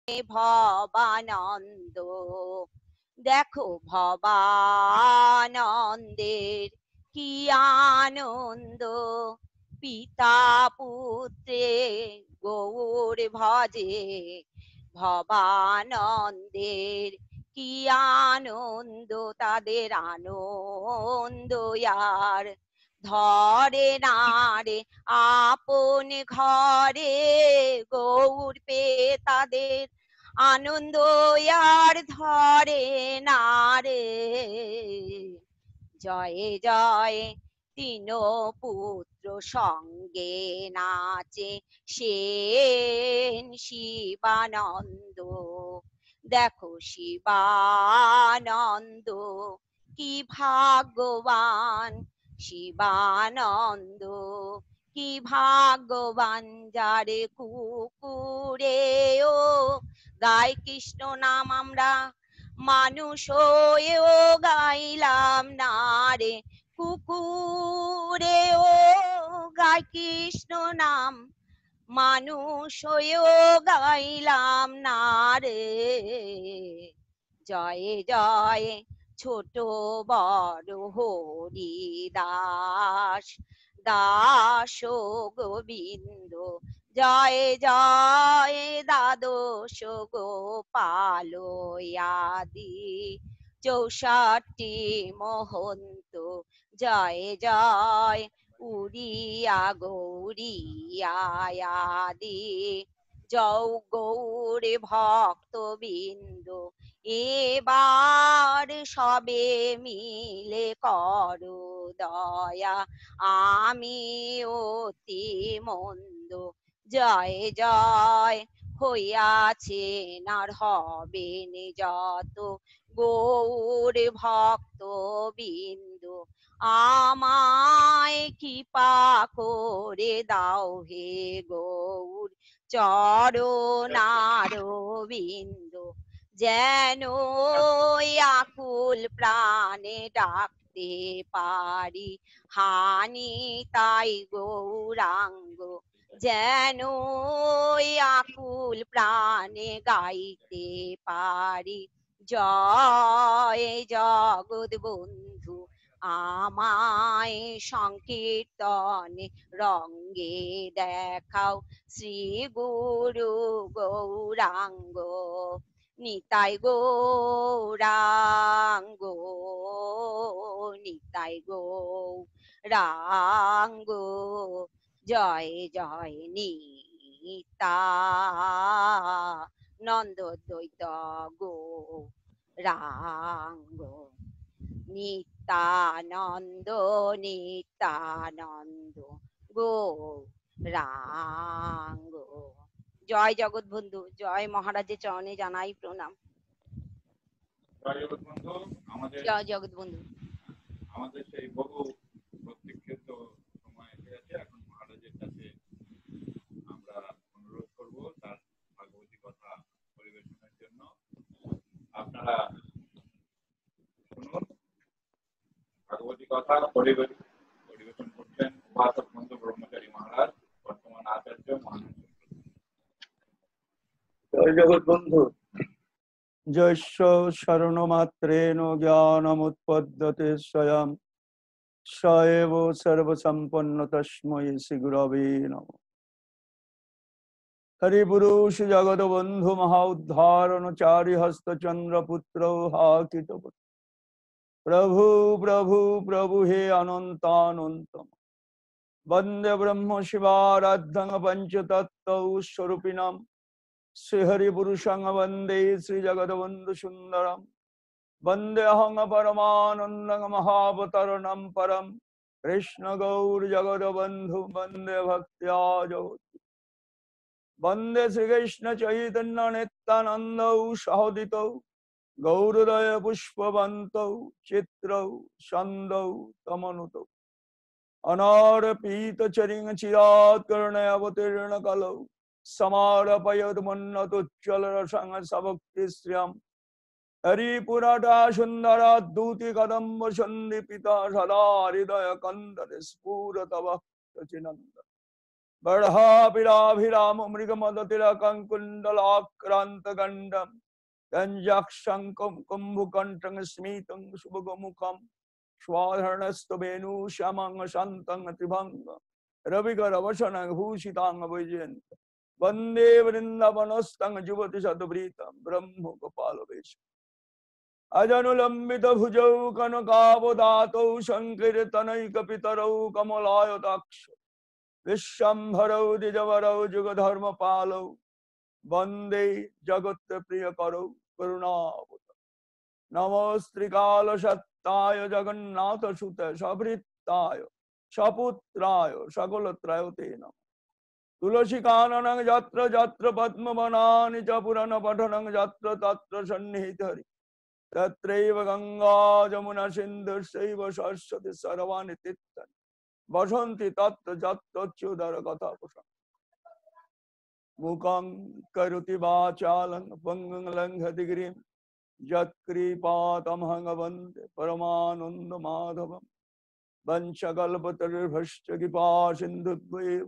ভবানন্দ। দেখো ভবানন্দের কি আনন্দ, পিতা পুত্রে গৌর ভজে। ভবানন্দের কি আনন্দ, তাদের আনন্দ আর ধরে না রে আপন ঘরে। গৌর পে তাদের আনন্দ আর ধরে না রে। জয় জয় তিন পুত্র সঙ্গে নাচে সেন শিবানন্দ। দেখো শিবানন্দ কি ভাগ্যবান, শিবানন্দ কি ভাগ্যবান, যারে কুকুরেও গায় কৃষ্ণ নাম আমরা, মানুষ হয়েও গাইলাম না রে। কুকুরেও গায় কৃষ্ণ নাম, মানুষ হয়েও গাইলাম না রে। জয় জয় ছোট বড় হরি দাস, দাস গোবিন্দ। জয় জয় দ্বাদশ গোপাল আদি 64 মহন্ত। জয় জয় উড়িয়া গৌরিয়া আদি জৌ গৌর ভক্তবৃন্দ। এবার সবে মিলে করো দয়া, আমি অতি মন্দ। জয় জয় হইয়াছে আর হবেন যত গৌর ভক্তবৃন্দ। আমায় কৃপা করে দাও হে গৌর চরণারবিন্দ। যেন আকুল প্রাণে ডাকতে পারি হানি তাই গৌরাঙ্গ। যেন আকুল প্রাণে গাইতে পারি জয় জগৎ বন্ধু। আমায় সংকীর্তনে রঙ্গে দেখাও শ্রী গুরু গৌরাঙ্গ। নিতাই গৌরাঙ্গ, নিতাই গৌরাঙ্গ। জয় জয় নিত্যানন্দ দ্বৈত গৌরাঙ্গ। নিত্যানন্দ নিত্যানন্দ গৌরাঙ্গ। জয় জগৎ বন্ধু, জয় মহারাজের চরণে জানাই প্রণাম। জয় জগৎ বন্ধু। জয় জগৎ বন্ধু। আমাদের সেই বহু প্রতীক্ষিত সময় এসে গেছে। এখন মহারাজের কাছে আমরা অনুরোধ করব তার ভাগবতী কথা পরিবেশনের জন্য। আপনারা শুনুন, ভাগবতী কথা পরিবেশন করছেন উপাসক বন্ধু ব্রহ্মচারী মহারাজ, বর্তমান আচার্য মহারাজ। জয় জগৎ বন্ধু। জৈষ্য শরণমাত্রেণ জ্ঞানমুৎপদ্যতে স্বয়ং স এব সর্বসম্পন্ন তস্मै শ্রী গুরবে নমঃ। হরি পুরুষ জগৎ বন্ধু মহা উদ্ধারণচারী হস্তচন্দ্রপুত্র হাকিত প্রভু প্রভু প্রভু হে অনন্তানন্তম। বন্দে ব্রহ্ম শিবারাধ্যং পঞ্চতত্ত্ব স্বরূপিণম শ্রীহরি পুরুষং বন্দে শ্রী জগৎবন্ধু সুন্দরম। বন্দে অহং পরমানন্দং মহাবতরণম পরম কৃষ্ণ গৌর জগৎবন্ধু বন্দে ভক্ত্যা জগৎ। বন্দে শ্রীকৃষ্ণ চৈতন্য নিত্যানন্দ সহোদিত গৌরদয় পুষ্পবন্ত চিত্রৌ ছন্দৌ তমনুত অনারপিত চরিং চিরাৎ করুণে অবতীর্ণ কলৌ समारपयोन्नतोज्ज्वल रसंग सबक्ति श्रियम। हरिपुराटा सुंदर दूति कदम्ब सन्दिपिता सदा हृदय कंदर स्फुरतव सचिनंद। बर्हाभिराभिराम मृगमदतिलकङ्कुण्डलाक्रान्त गण्डम् गञ्जाक्षं कुम्भकण्ठं स्मितं शुभगमुखं स्वाधर्णस्तु वेणु श्यामं शान्तं त्रिभङ्ग रविकरवशनं भूषितां वैजयन्त वन्दे वृन्दावनस्तं जुवति शतवृतं ब्रह्म गोपालवेश अजनुलम्बित भुजौ कनकावदातौ संकीर्तनैकपितरौ कमलायताक्ष विश्वम्भरौ द्विजवरौ जुगधर्मपालौ वन्दे जगत्प्रियकरौ करुणावतारौ नमस्त्रिकाल सत्ताय जगन्नाथ सुत सभृत्ताय सपुत्राय सकलत्रयते नमः तुलसी काननं यत्र यत्र पद्मवनानि च पुराण पठनं यत्र तत्र सन्निहितहरि तत्रैव गंगा जमुना सिन्धुश्चैव सरस्वती सर्वाणि तीर्थानि वसन्ति तत्र यत्तच्युदर कथा मुखं करोति वाचालं पंगुं लंघति गिरिं यत्कृपातमहं वन्दे परमानन्दमाधवं वंशकल्पतरुर्भश्च कृपा सिन्धुभ्येव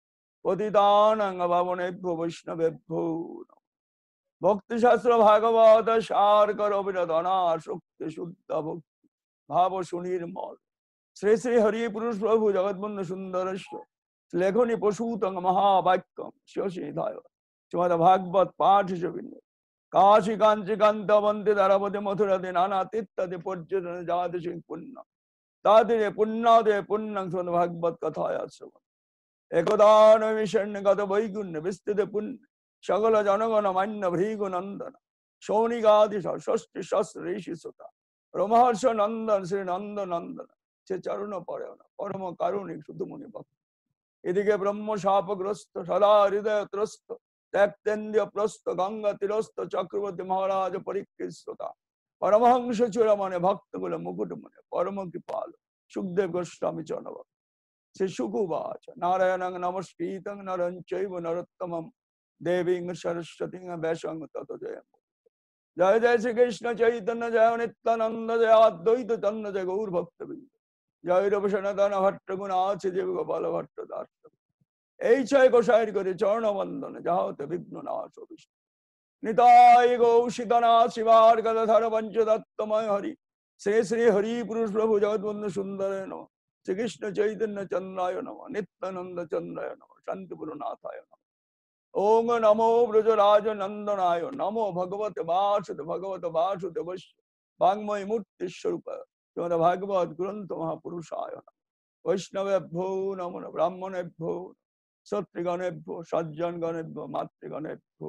पतितानां पावनेभ्यो वैष्णवेभ्यो नमः भक्ति शास्त्र भागवत सार करो विरधना शुक्ति शुद्ध भक्ति भाव सुनिर्मल श्री श्री हरि पुरुष प्रभु जगद्बंधु सुंदरश्व लेखनी पशुतं महावाक्यम शिवसिधाय श्रीमद् भागवत पाठ जबिंद काशी कांची कांत वंदे धारावती मथुरादि नाना तीर्थादि पर्यटन जाति सिंह पुण्य तादिरे पुण्यादे पुण्यं श्रीमद् भागवत कथाया श्रवण एकदा नैमिषण्य गत वैकुण्य विस्तृत पुण्य सकल जनगण मान्य भृगु नंदन सौनिकादि षष्टि सहस्र ऋषि सुता ब्रह्मर्ष नंदन श्री नंद नंदन से चरण परायण परम कारुणिक शुद्ध मुनि भक्त এদিকে ব্রহ্ম শাপগ্রস্ত সদা হৃদয় ত্রস্ত ত্যাক্তেন্দ্রিয় প্রস্ত গঙ্গা তীরস্থ চক্রবর্তী মহারাজ পরীক্ষিতা পরমহংস চূড়ামণি ভক্তকুল মুকুটমণি পরম কৃপাল সুখদেব গোস্বামী চরণ শ্রী শুকুবাচ নারায়ণং নমস্কৃতং নরং চৈব নরোত্তমং দেবীং সরস্বতীং ব্যাসং তত জয় জয় জয় শ্রীকৃষ্ণ চৈতন্য জয় নিত্যানন্দ জয় অদ্বৈত চন্দ্র জয় গৌর ভক্তবৃন্দ জয় রূপ সনাতন ভট্ট গুণ আছে জীব গোপাল ভট্ট দাস এই ছয় গোসাইর করে চরণ বন্দন যাহতে বিঘ্ন নাশ বিষ্ণু নিতাই গৌশিতনা শিবার গদাধর পঞ্চদত্তময় হরি শ্রী শ্রী হরি পুরুষ প্রভু জগৎবন্ধু সুন্দরায় নমঃ শ্রীকৃষ্ণ চৈতন্য চন্দ্রায় নমঃ নিত্যানন্দ চন্দ্রায় নমঃ শান্তিপুর নাথায় নমঃ ওম নমো ব্রজরাজ নন্দনায় নমো ভগবতে বাসুদেবস্য वाङ्मय मूर्ति स्वरूप श्रीमद् भागवत ग्रंथ महापुरुषाय नमः वैष्णवेभ्यो नमो ब्राह्मणेभ्यो क्षत्रिगणेभ्यो सज्जनगणेभ्यो मातृगणेभ्यो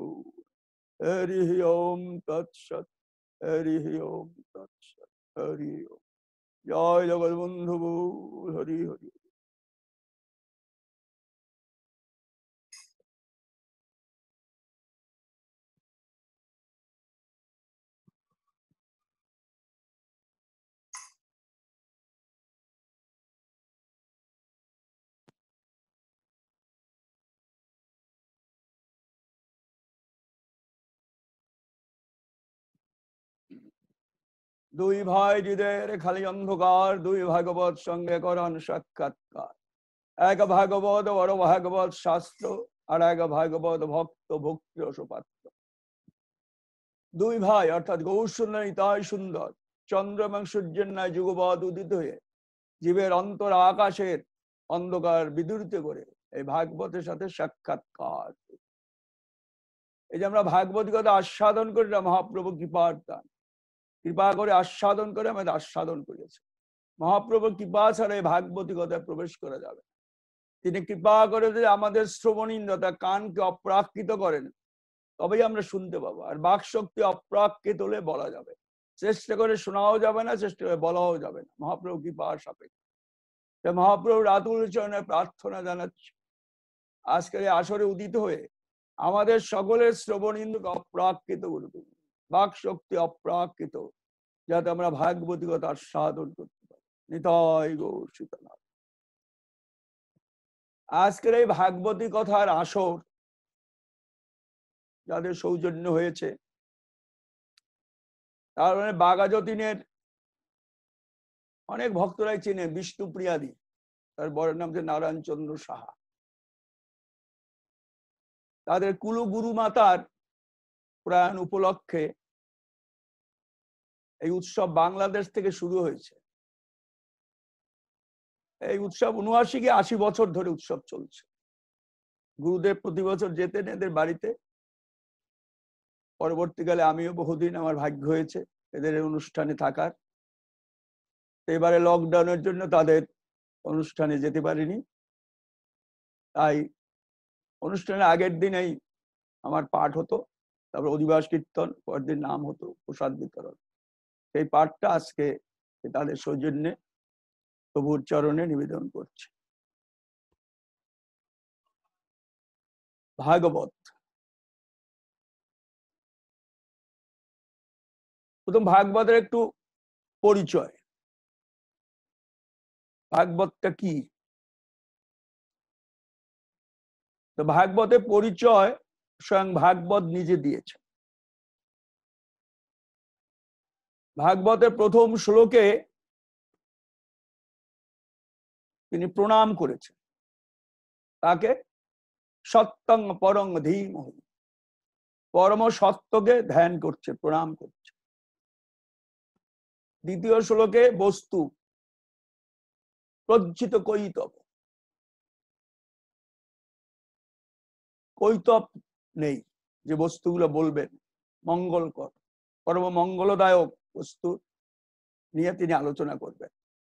हरि ओम तत्सत् हरि ओम तत्सत् हरि ओम जय जगद्बंधु हरि हरि দুই ভাই হৃদয়ের খালি অন্ধকার দুই ভাগবত সঙ্গে করন সাক্ষাৎকার এক ভাগবত বড় ভাগবত শাস্ত্র আর এক ভাগবত ভক্ত ভক্তি রসপাত্র দুই ভাই অর্থাৎ গৌরসুন্দর নিতাই সুন্দর চন্দ্র এবং সূর্যের ন্যায় যুগপৎ উদিত হয়ে জীবের অন্তর আকাশের অন্ধকার বিদূরিত করে এই ভাগবতের সাথে সাক্ষাৎকার এই যে আমরা ভাগবতিকতা আস্বাদন করি মহাপ্রভু কৃপার দান কৃপা করে আস্বাদন করে আমাদের আস্বাদন করেছে মহাপ্রভু কৃপা ছাড়া এই ভাগবতিকতায় প্রবেশ করা যাবে তিনি কৃপা করে যে আমাদের শ্রবণীন্দ্রতা কানকে অপ্রাকৃত করেন তবেই আমরা শুনতে পাবো আর বাক শক্তি অপ্রাকৃত হলে বলা যাবে চেষ্টা করে শোনাও যাবে না চেষ্টা করে বলাও যাবে না মহাপ্রভু কৃপার সাপেক্ষে মহাপ্রভুর আতুল চরণে প্রার্থনা জানাচ্ছি আজকের আসরে উদিত হয়ে আমাদের সকলের শ্রবণীন্দ্রকে অপ্রাকৃত করে তুলুন বাক শক্তি অপ্রাকৃত যাতে আমরা ভাগবতিকতা সাধন করতে পারি নিতাই গৌর সীতানাথ আজকের এই ভাগবতী কথার আসর যাদের সৌজন্য হয়েছে তার মানে বাঘাযতীনের অনেক ভক্তরাই চেনে বিষ্ণুপ্রিয়াদি তার বড় নাম যে নারায়ণ চন্দ্র সাহা তাদের কুলগুরু মাতার প্রয়াণ উপলক্ষে এই উৎসব বাংলাদেশ থেকে শুরু হয়েছে। এই উৎসব ৭৯ কি ৮০ বছর ধরে উৎসব চলছে। গুরুদেব প্রতি বছর যেতেন এদের বাড়িতে। পরবর্তীকালে আমিও বহুদিন আমার ভাগ্য হয়েছে এদের অনুষ্ঠানে থাকার। এবারে লকডাউনের জন্য তাদের অনুষ্ঠানে যেতে পারিনি, তাই অনুষ্ঠানের আগের দিনেই আমার পাঠ হতো, তারপর অধিবাস কীর্তন, পরের দিন নাম হতো, প্রসাদ বিতরণ। সেই পাঠটা আজকে তাদের সৌজন্যে প্রভুর চরণে নিবেদন করছে। ভাগবত। প্রথম ভাগবতের একটু পরিচয়। ভাগবতটা কি? তো ভাগবতের পরিচয় স্বয়ং ভাগবত নিজে দিয়েছে। ভাগবতের প্রথম শ্লোকে তিনি প্রণাম করেছেন তাকে সত্যং পরং ধীমহি, পরম সত্যকে ধ্যান করছে, প্রণাম করছে। দ্বিতীয় শ্লোকে বস্তু প্রজ্জিত কৈতব, কৈতব নেই, যে বস্তুগুলো বলবেন মঙ্গলকর, পরম মঙ্গলদায়ক বস্তু নিয়ে তিনি আলোচনা করবেন।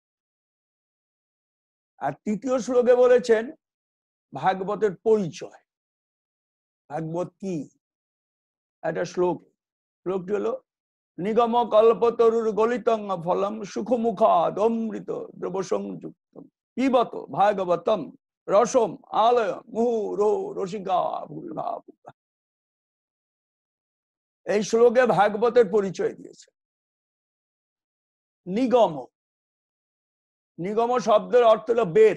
আর তৃতীয় শ্লোকে বলেছেন ভাগবতের পরিচয়। ভাগবত কি? একটা শ্লোকটি হলো নিগম কল্পতরুর গলিতং ফলম সুখমুখাদ অমৃত দ্রব সংযুক্তম পিবত ভাগবতম রসম আলয় মুহুরো রসিকা ভূমিভাব। এই শ্লোকে ভাগবতের পরিচয় দিয়েছে। নিগম, নিগম শব্দের অর্থ হলো বেদ,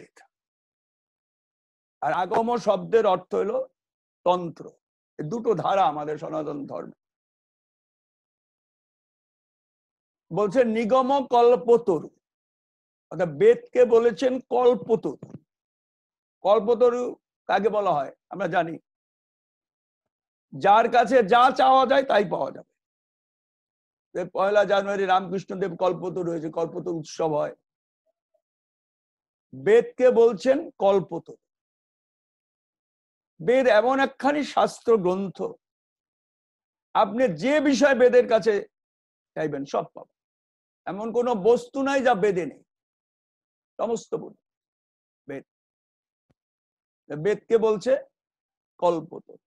আর আগম শব্দের অর্থ হলো তন্ত্র। দুটো ধারা আমাদের সনাতন ধর্মে। বলছে নিগম কল্পতরু, অর্থাৎ বেদকে বলেছেন কল্পতরু। কল্পতরু কাকে বলা হয় আমরা জানি, যার কাছে যা চাওয়া যায় তাই পাওয়া যাবে। ১ জানুয়ারি রামকৃষ্ণদেব কল্পতরু হয়েছে, কল্পতরু উৎসব হয়। বেদকে বলছেন কল্পতরু। বেদ এমন একখানি শাস্ত্র গ্রন্থ, আপনি যে বিষয় বেদের কাছে চাইবেন সব পাবেন। এমন কোন বস্তু নাই যা বেদে নেই, সমস্ত বেদ। বেদকে বলছে কল্পতরু।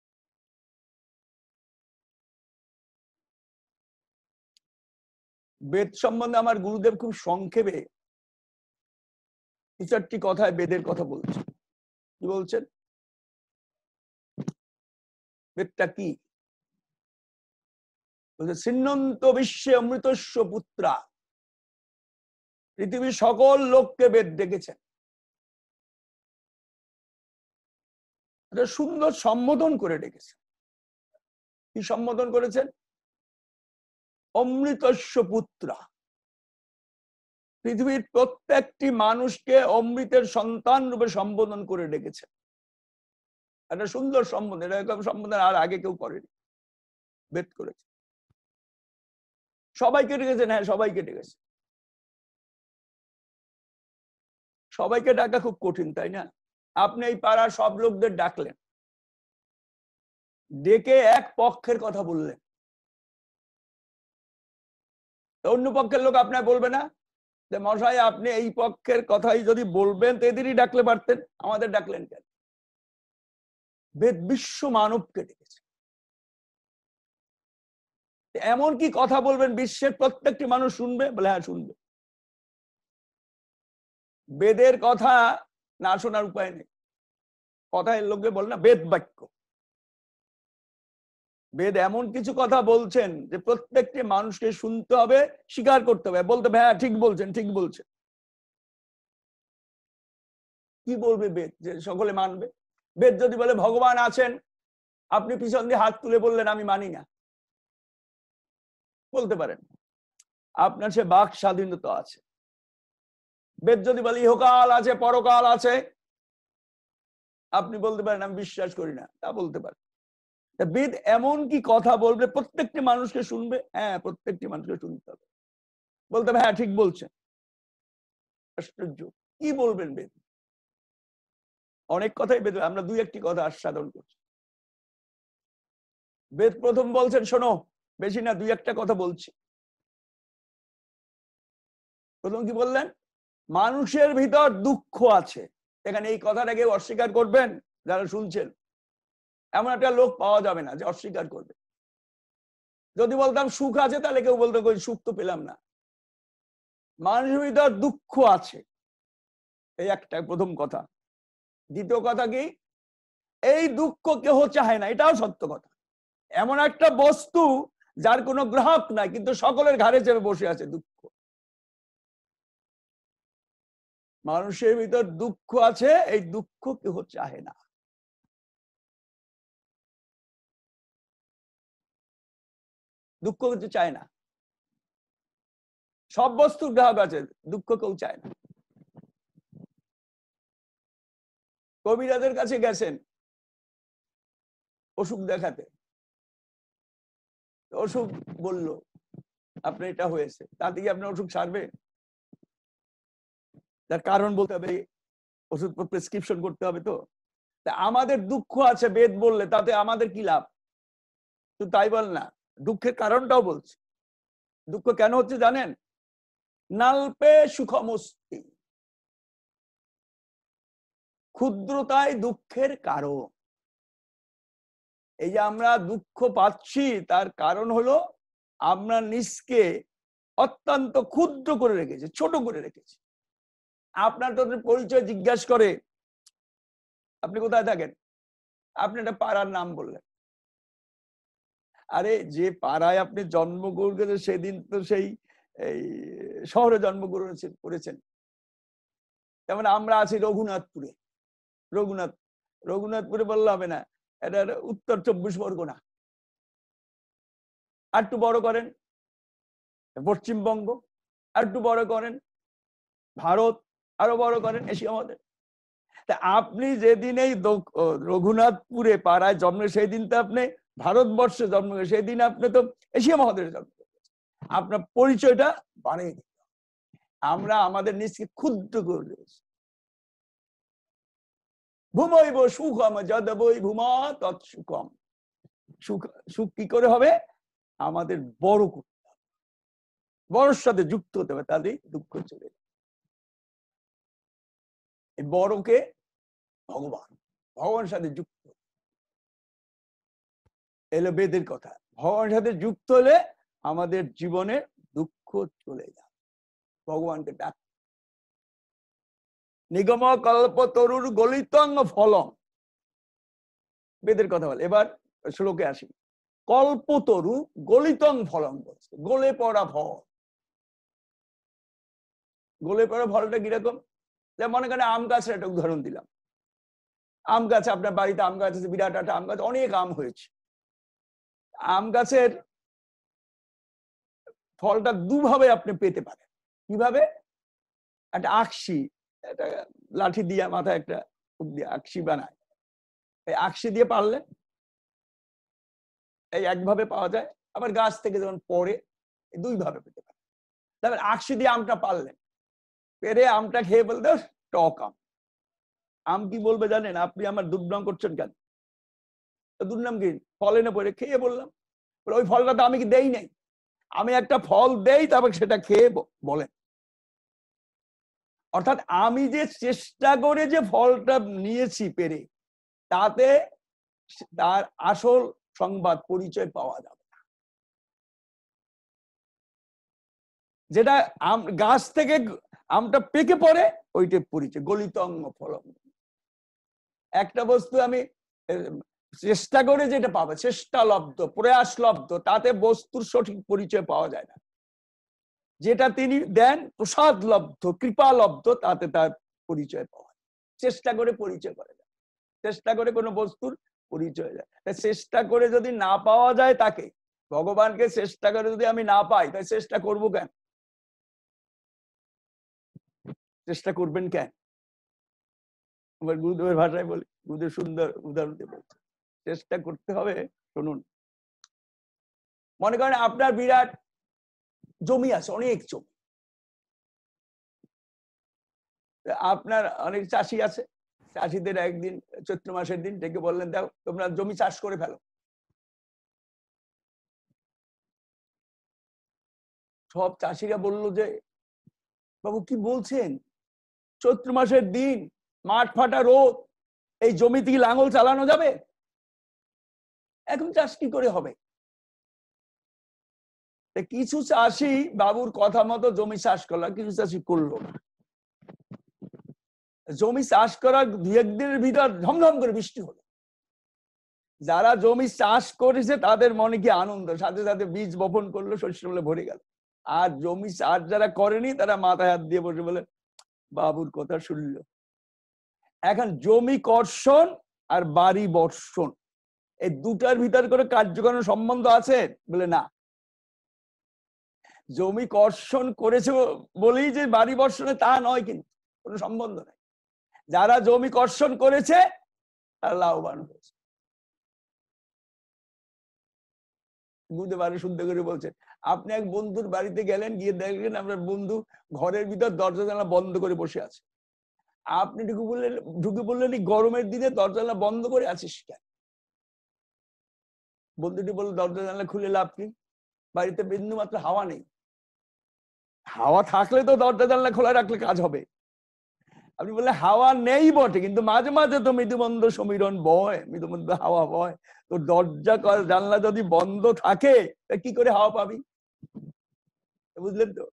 বেদ সম্বন্ধে আমার গুরুদেব খুব সংক্ষেপে ৩-৪টি কথায় বেদের কথা বলছেন। কি বলছেন? বেদটা কি? বলছে সিন্নন্ত বিশ্বে অমৃতস্য পুত্রা, পৃথিবীর সকল লোককে বেদ ডেকেছেন। এটা সুন্দর সম্বোধন করে ডেকেছেন। কি সম্বোধন করেছেন? অমৃতস্য পুত্রা, পৃথিবীর প্রত্যেকটি মানুষকে অমৃতের সন্তান রূপে সম্বোধন করে ডেকেছেন। একটা সুন্দর সম্বোধন, এরকম সম্বোধন আর আগে কেউ করেনি, বেদ করেছে। সবাইকে ডেকেছেন, হ্যাঁ সবাইকে ডেকেছে। সবাইকে ডাকা খুব কঠিন, তাই না? আপনি এই পাড়ার সব লোকদের ডাকলেন, ডেকে এক পক্ষের কথা বললেন, অন্য পক্ষের লোক আপনার বলবে না যে মশাই আপনি এই পক্ষের কথাই যদি বলবেন তো এদেরই ডাকলে পারতেন, আমাদের ডাকলেন কেন? বেদ বিশ্ব মানবকে ডেকেছে। এমন কি কথা বলবেন বিশ্বের প্রত্যেকটি মানুষ শুনবে? বলে হ্যাঁ শুনবে। বেদের কথা না শোনার উপায় নেই। কথায় লোকে বলে না বেদ বাক্য। বেদ এমন কিছু কথা বলছেন যে প্রত্যেকটি মানুষকে শুনতে হবে, স্বীকার করতে হবে, বলতে হবে হ্যাঁ ঠিক বলছেন, ঠিক বলছেন। কি বলবে বেদ যে সকলে মানবে? বেদ যদি বলে ভগবান আছেন, আপনি পিছন দিয়ে হাত তুলে বললেন আমি মানি না, বলতে পারেন, আপনার সে বাক স্বাধীনতা আছে। বেদ যদি বলে ইহকাল আছে, পরকাল আছে, আপনি বলতে পারেন আমি বিশ্বাস করি না, তা বলতে পারেন। বেদ এমন কি কথা বলবে প্রত্যেকটি মানুষকে শুনবে? হ্যাঁ, প্রত্যেকটি মানুষকে শুনতে হবে, বলতে হবে হ্যাঁ ঠিক বলছেন। আশ্চর্য, কি বলবেন বেদ? অনেক কথাই বেদ, আমরা দুই একটি কথা আস্বাদন করছি। বেদ প্রথম বলছেন শোনো, বেশি না দুই একটা কথা বলছি। প্রথম কি বললেন? মানুষের ভিতর দুঃখ আছে। এখানে এই কথাটা কেউ অস্বীকার করবেন? যারা শুনছেন, এমন একটা লোক পাওয়া যাবে না যে অস্বীকার করবে। যদি বলতাম সুখ আছে, তাহলে কেউ বলতো কই সুখ তো পেলাম না। মানুষের ভিতর দুঃখ আছে, এই একটা প্রথম কথা। দ্বিতীয় কথা কি? এই দুঃখ কেউ চায় না, এটাও সত্য কথা। এমন একটা বস্তু যার কোনো গ্রাহক নাই, কিন্তু সকলের ঘাড়ে চেপে বসে আছে দুঃখ। মানুষের ভিতর দুঃখ আছে, এই দুঃখ কেউ চায় না। দুঃখ কিছু চায় না। সব বস্তুর গ্রাহক আছে, দুঃখ কেউ চায় না। কবিরাজের কাছে গেছেন অসুখ দেখাতে, অসুখ বলল আপনার এটা হয়েছে, তাতে কি আপনার অসুখ সারবে? তার কারণ বলতে হবে, ওষুধ প্রেসক্রিপশন করতে হবে। তো আমাদের দুঃখ আছে, বেদ বললে তাতে আমাদের কি লাভ? তো তাই বল না, দুঃখের কারণটাও বলছে। দুঃখ কেন হচ্ছে জানেন? নাল্পে সুখমস্তি, ক্ষুদ্রতায় দুঃখের কারণ। এই যে আমরা দুঃখ পাচ্ছি, তার কারণ হলো আমরা নিজকে অত্যন্ত ক্ষুদ্র করে রেখেছি, ছোট করে রেখেছি। আপনার তো পরিচয় জিজ্ঞাসা করে আপনি কোথায় থাকেন, আপনি একটা পাড়ার নাম বললেন। আরে যে পাড়ায় আপনি জন্মগ্রহণ করেছেন, সেদিন তো সেই শহরে জন্মগ্রহণ করেছেন। যেমন আমরা আছি রঘুনাথপুরে, রঘুনাথপুরে বললে হবে না, এটা উত্তর 24 পরগনা। আর একটু বড় করেন পশ্চিমবঙ্গ, আর একটু বড় করেন ভারত, আরো বড় করেন এশিয়া মহাদেশ। তা আপনি যেদিন এই রঘুনাথপুরে পাড়ায় জন্ম, সেই দিন তো আপনি ভারতবর্ষে জন্ম, সেই দিন আপনি তো এশিয়া মহাদেশে জন্ম। আপনার পরিচয়টা বাড়িয়ে দিতে। আমরা আমাদের নিজকে ক্ষুদ্র করে দিয়েছি। ভূমৈব সুখম যদবৈ ভূমা তৎসুখম। সুখ কি করে হবে? আমাদের বড় করতে হবে, বড়র সাথে যুক্ত হতে হবে, তাহলে দুঃখ চলে যাবে। এই বড়কে ভগবান, ভগবানের সাথে যুক্ত এলো বেদের কথা। ভগবানের সাথে যুক্ত হলে আমাদের জীবনে দুঃখ চলে যায়। ভগবানকে ডাক। নিগম কল্প তরুর গলিতং ফলম, বেদের কথা বলে। এবার শ্লোকে আসি। কল্পতরু গলিতং ফলম বলছে, গলে পড়া ফল। গলে পড়া ফলটা কিরকম? মনে করেন আম গাছের একটা উদাহরণ দিলাম। আম গাছ, আপনার বাড়িতে আম গাছ আছে, বিরাট একটা আম গাছ, অনেক আম হয়েছে। আম গাছের ফলটা দুভাবে আপনি পেতে পারেন। কিভাবে? একটা আকশি, একটা লাঠি দিয়ে মাথায় একটা আকশি বানায়, এই আকশি দিয়ে পারলে এই একভাবে পাওয়া যায়। আবার গাছ থেকে যখন পড়ে, দুই ভাবে পেতে পারে। তারপর আকশি দিয়ে আমটা পারলেন, পেরে আমটা খেয়ে বলতে টক আম। আম কি বলবে জানেন? আপনি আমার দুর্নাম করছেন কেন? দুর্নাম কি? ফল এনে পড়ে খেয়ে বললাম, ওই ফলটা তো আমি কি দেই নাই, আমি একটা ফল দেই, তারপর সেটা খেয়ে বলেন। অর্থাৎ আমি যে চেষ্টা করে যে ফলটা নিয়েছি পেরে, তাতে তার আসল সংবাদ পরিচয় পাওয়া যাবে না। যেটা গাছ থেকে আমটা পেকে পড়ে, ওইটা পরিচয়, গলিতং ফলম। একটা বস্তু আমি চেষ্টা করে যেটা পাবো, চেষ্টা লব্ধ, প্রয়াস লব্ধ, তাতে বস্তুর সঠিক পরিচয় পাওয়া যায় না। যেটা তিনি দেন প্রসাদ লব্ধ, কৃপা লব্ধ, তাতে তার পরিচয় পাওয়া যায়। চেষ্টা করে পরিচয় করে যায়, চেষ্টা করে কোনো বস্তুর পরিচয় যায়। চেষ্টা করে যদি না পাওয়া যায় তাকে, ভগবানকে চেষ্টা করে যদি আমি না পাই, তাই চেষ্টা করবো কেন? চেষ্টা করবেন কেন? আমার গুরুদেবের ভাষায় বলি, গুরুদেব সুন্দর উদাহরণ দিয়ে বলছে, চেষ্টা করতে হবে। শুনুন, মনে করেন আপনার বিরাট জমি আছে, অনেক জমি, আপনার অনেক চাষি আছে, চাষিদের একদিন চৈত্র মাসের দিন ডেকে বললেন, দেখো তোমরা জমি চাষ করে ফেলো। সব চাষিরা বলল যে বাবু কি বলছেন, চৈত্র মাসের দিন, মাঠ ফাটা রোদ, এই জমি থেকে লাঙল চালানো যাবে? এখন চাষ কি করে হবে? কিছু চাষি বাবুর কথা মতো জমি চাষ করলো, কিছু চাষি করলো না। জমি চাষ করার দু একদিনের ভিতর ঝমঝম করে বৃষ্টি হলো। যারা জমি চাষ করেছে তাদের মনে কি আনন্দ, সাথে সাথে বীজ বপন করলো, শস্য বলে ভরে গেল। আর জমি চাষ যারা করেনি তারা মাথায় হাত দিয়ে বসে বলে বাবুর কথা শুনলো। এখন জমি কর্ষণ আর বাড়ি বর্ষণ, এই দুটার ভিতর করে কার্যকরণ সম্বন্ধ আছে বলে না। জমি কর্ষণ করেছে বলেই যে বাড়ি বর্ষণে তা নয়, কিন্তু কোনো সম্বন্ধ নাই। যারা জমি কর্ষণ করেছে তারা লাভবান হয়েছে। বুঝতে পারে, শুদ্ধ করে বলছেন। আপনি এক বন্ধুর বাড়িতে গেলেন, গিয়ে দেখলেন আপনার বন্ধু ঘরের ভিতর দরজা জানলা বন্ধ করে বসে আছে। আপনি ঢুকে বললেন গরমের দিনে দরজা জানলা বন্ধ করে আছিস কেন? বন্ধুটি বলল দরজা জানলা খুলে লাভ কি, বাড়িতে বিন্দু মাত্র হাওয়া নেই। হাওয়া থাকলে তো দরজা জানলা খোলা রাখলে কাজ হবে। আপনি বললেন হাওয়া নেই বটে, কিন্তু মাঝে মাঝে তো মৃদুমন্দ সমীরণ বয়, মৃদুমন্দ হাওয়া বয়। তো দরজা জানলা যদি বন্ধ থাকে কি করে হাওয়া পাবি? বুঝলেন তো?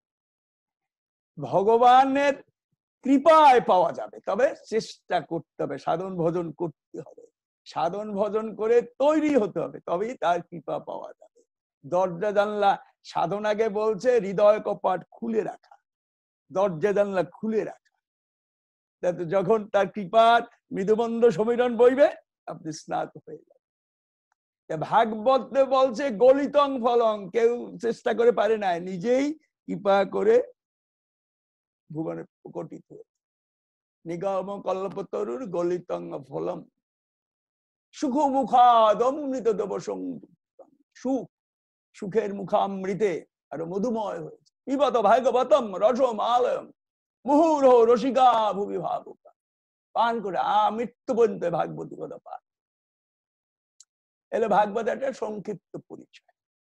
ভগবানের কৃপায় পাওয়া যাবে, তবে চেষ্টা করতে হবে, সাধন ভজন করতে হবে, সাধন ভজন করে তৈরি হতে হবে, তবেই তার কৃপা পাওয়া যাবে। দরজা জানলা সাধনাকে বলছে হৃদয় কপাট খুলে রাখা, দরজা জানলা খুলে রাখা। যখন তার কৃপার মৃদুমন্দ সমীরণ বইবে আপনি স্নাত হয়ে যাবেন। ভাগবত বলছে গলিতং ফলং, কেউ চেষ্টা করে পারে না, নিজেই কৃপা করে ভুবনে প্রকটিত হয়েছে। নিগম কল্পতরুর গলিতং ফলম সুখ মুখাদমৃত দেব সুখ, সুখের মুখামৃতে আরো মধুময় হয়েছে। পিবত ভাগবতম রসমালয়ম মুহুর্হ রসিকা ভুবি ভাবুকা, পান করে মৃত্যু পর্যন্ত ভাগবতী কথা পান। এলে ভাগবত একটা সংক্ষিপ্ত পরিচয়।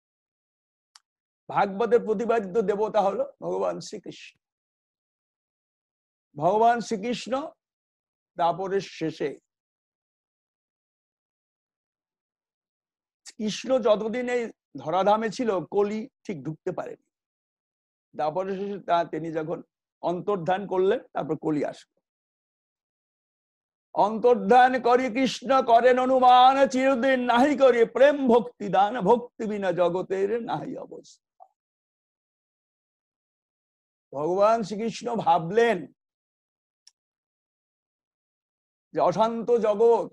ভাগবতের প্রতিপাদ্য দেবতা হলো ভগবান শ্রীকৃষ্ণ। ভগবান শ্রীকৃষ্ণ দাপরের শেষে, কৃষ্ণ যতদিন এই ধরাধামে ছিল কলি ঠিক ঢুকতে পারেনি। দাপরের শেষে তিনি যখন অন্তর্ধান করলেন তারপর কলি আসলো। অন্তর্ধান করি কৃষ্ণ করেন অনুমান, চিরদিন নাহি করি প্রেম ভক্তি দান, ভক্তি বিনা জগতের নাহি অবস্থা। ভগবান শ্রীকৃষ্ণ ভাবলেন যে অশান্ত জগৎ,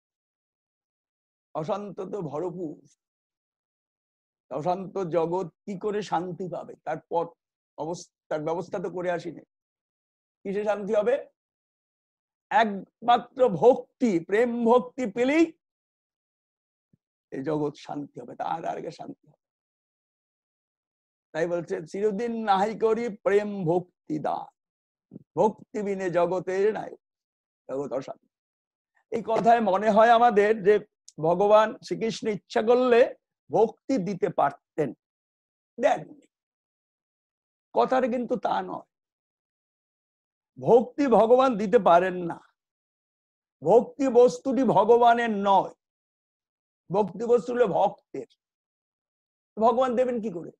অশান্ত তো ভরপুর, অশান্ত জগৎ কি করে শান্তি পাবে? তার পথ অবস্থার ব্যবস্থা তো করে আসিনি। কিসে শান্তি হবে? একমাত্র ভক্তি, প্রেম ভক্তি পেলেই এই জগৎ শান্তি হবে, তার আগে শান্তি হবে। তাই বলছে চিরদিন নাহি করি প্রেম ভক্তি দান, ভক্তি বিনে জগতের নাই, জগৎ অশান্তি। এই কথায় মনে হয় আমাদের যে ভগবান শ্রীকৃষ্ণ ইচ্ছা করলে ভক্তি দিতে পারতেন, দেননি। কথাটা কিন্তু তা নয়। ভক্তি ভগবান দিতে পারেন না। ভক্তি বস্তুটি ভগবানের নয়, ভক্তি বস্তু হলো ভক্তের। ভগবান দেবেন কি করে?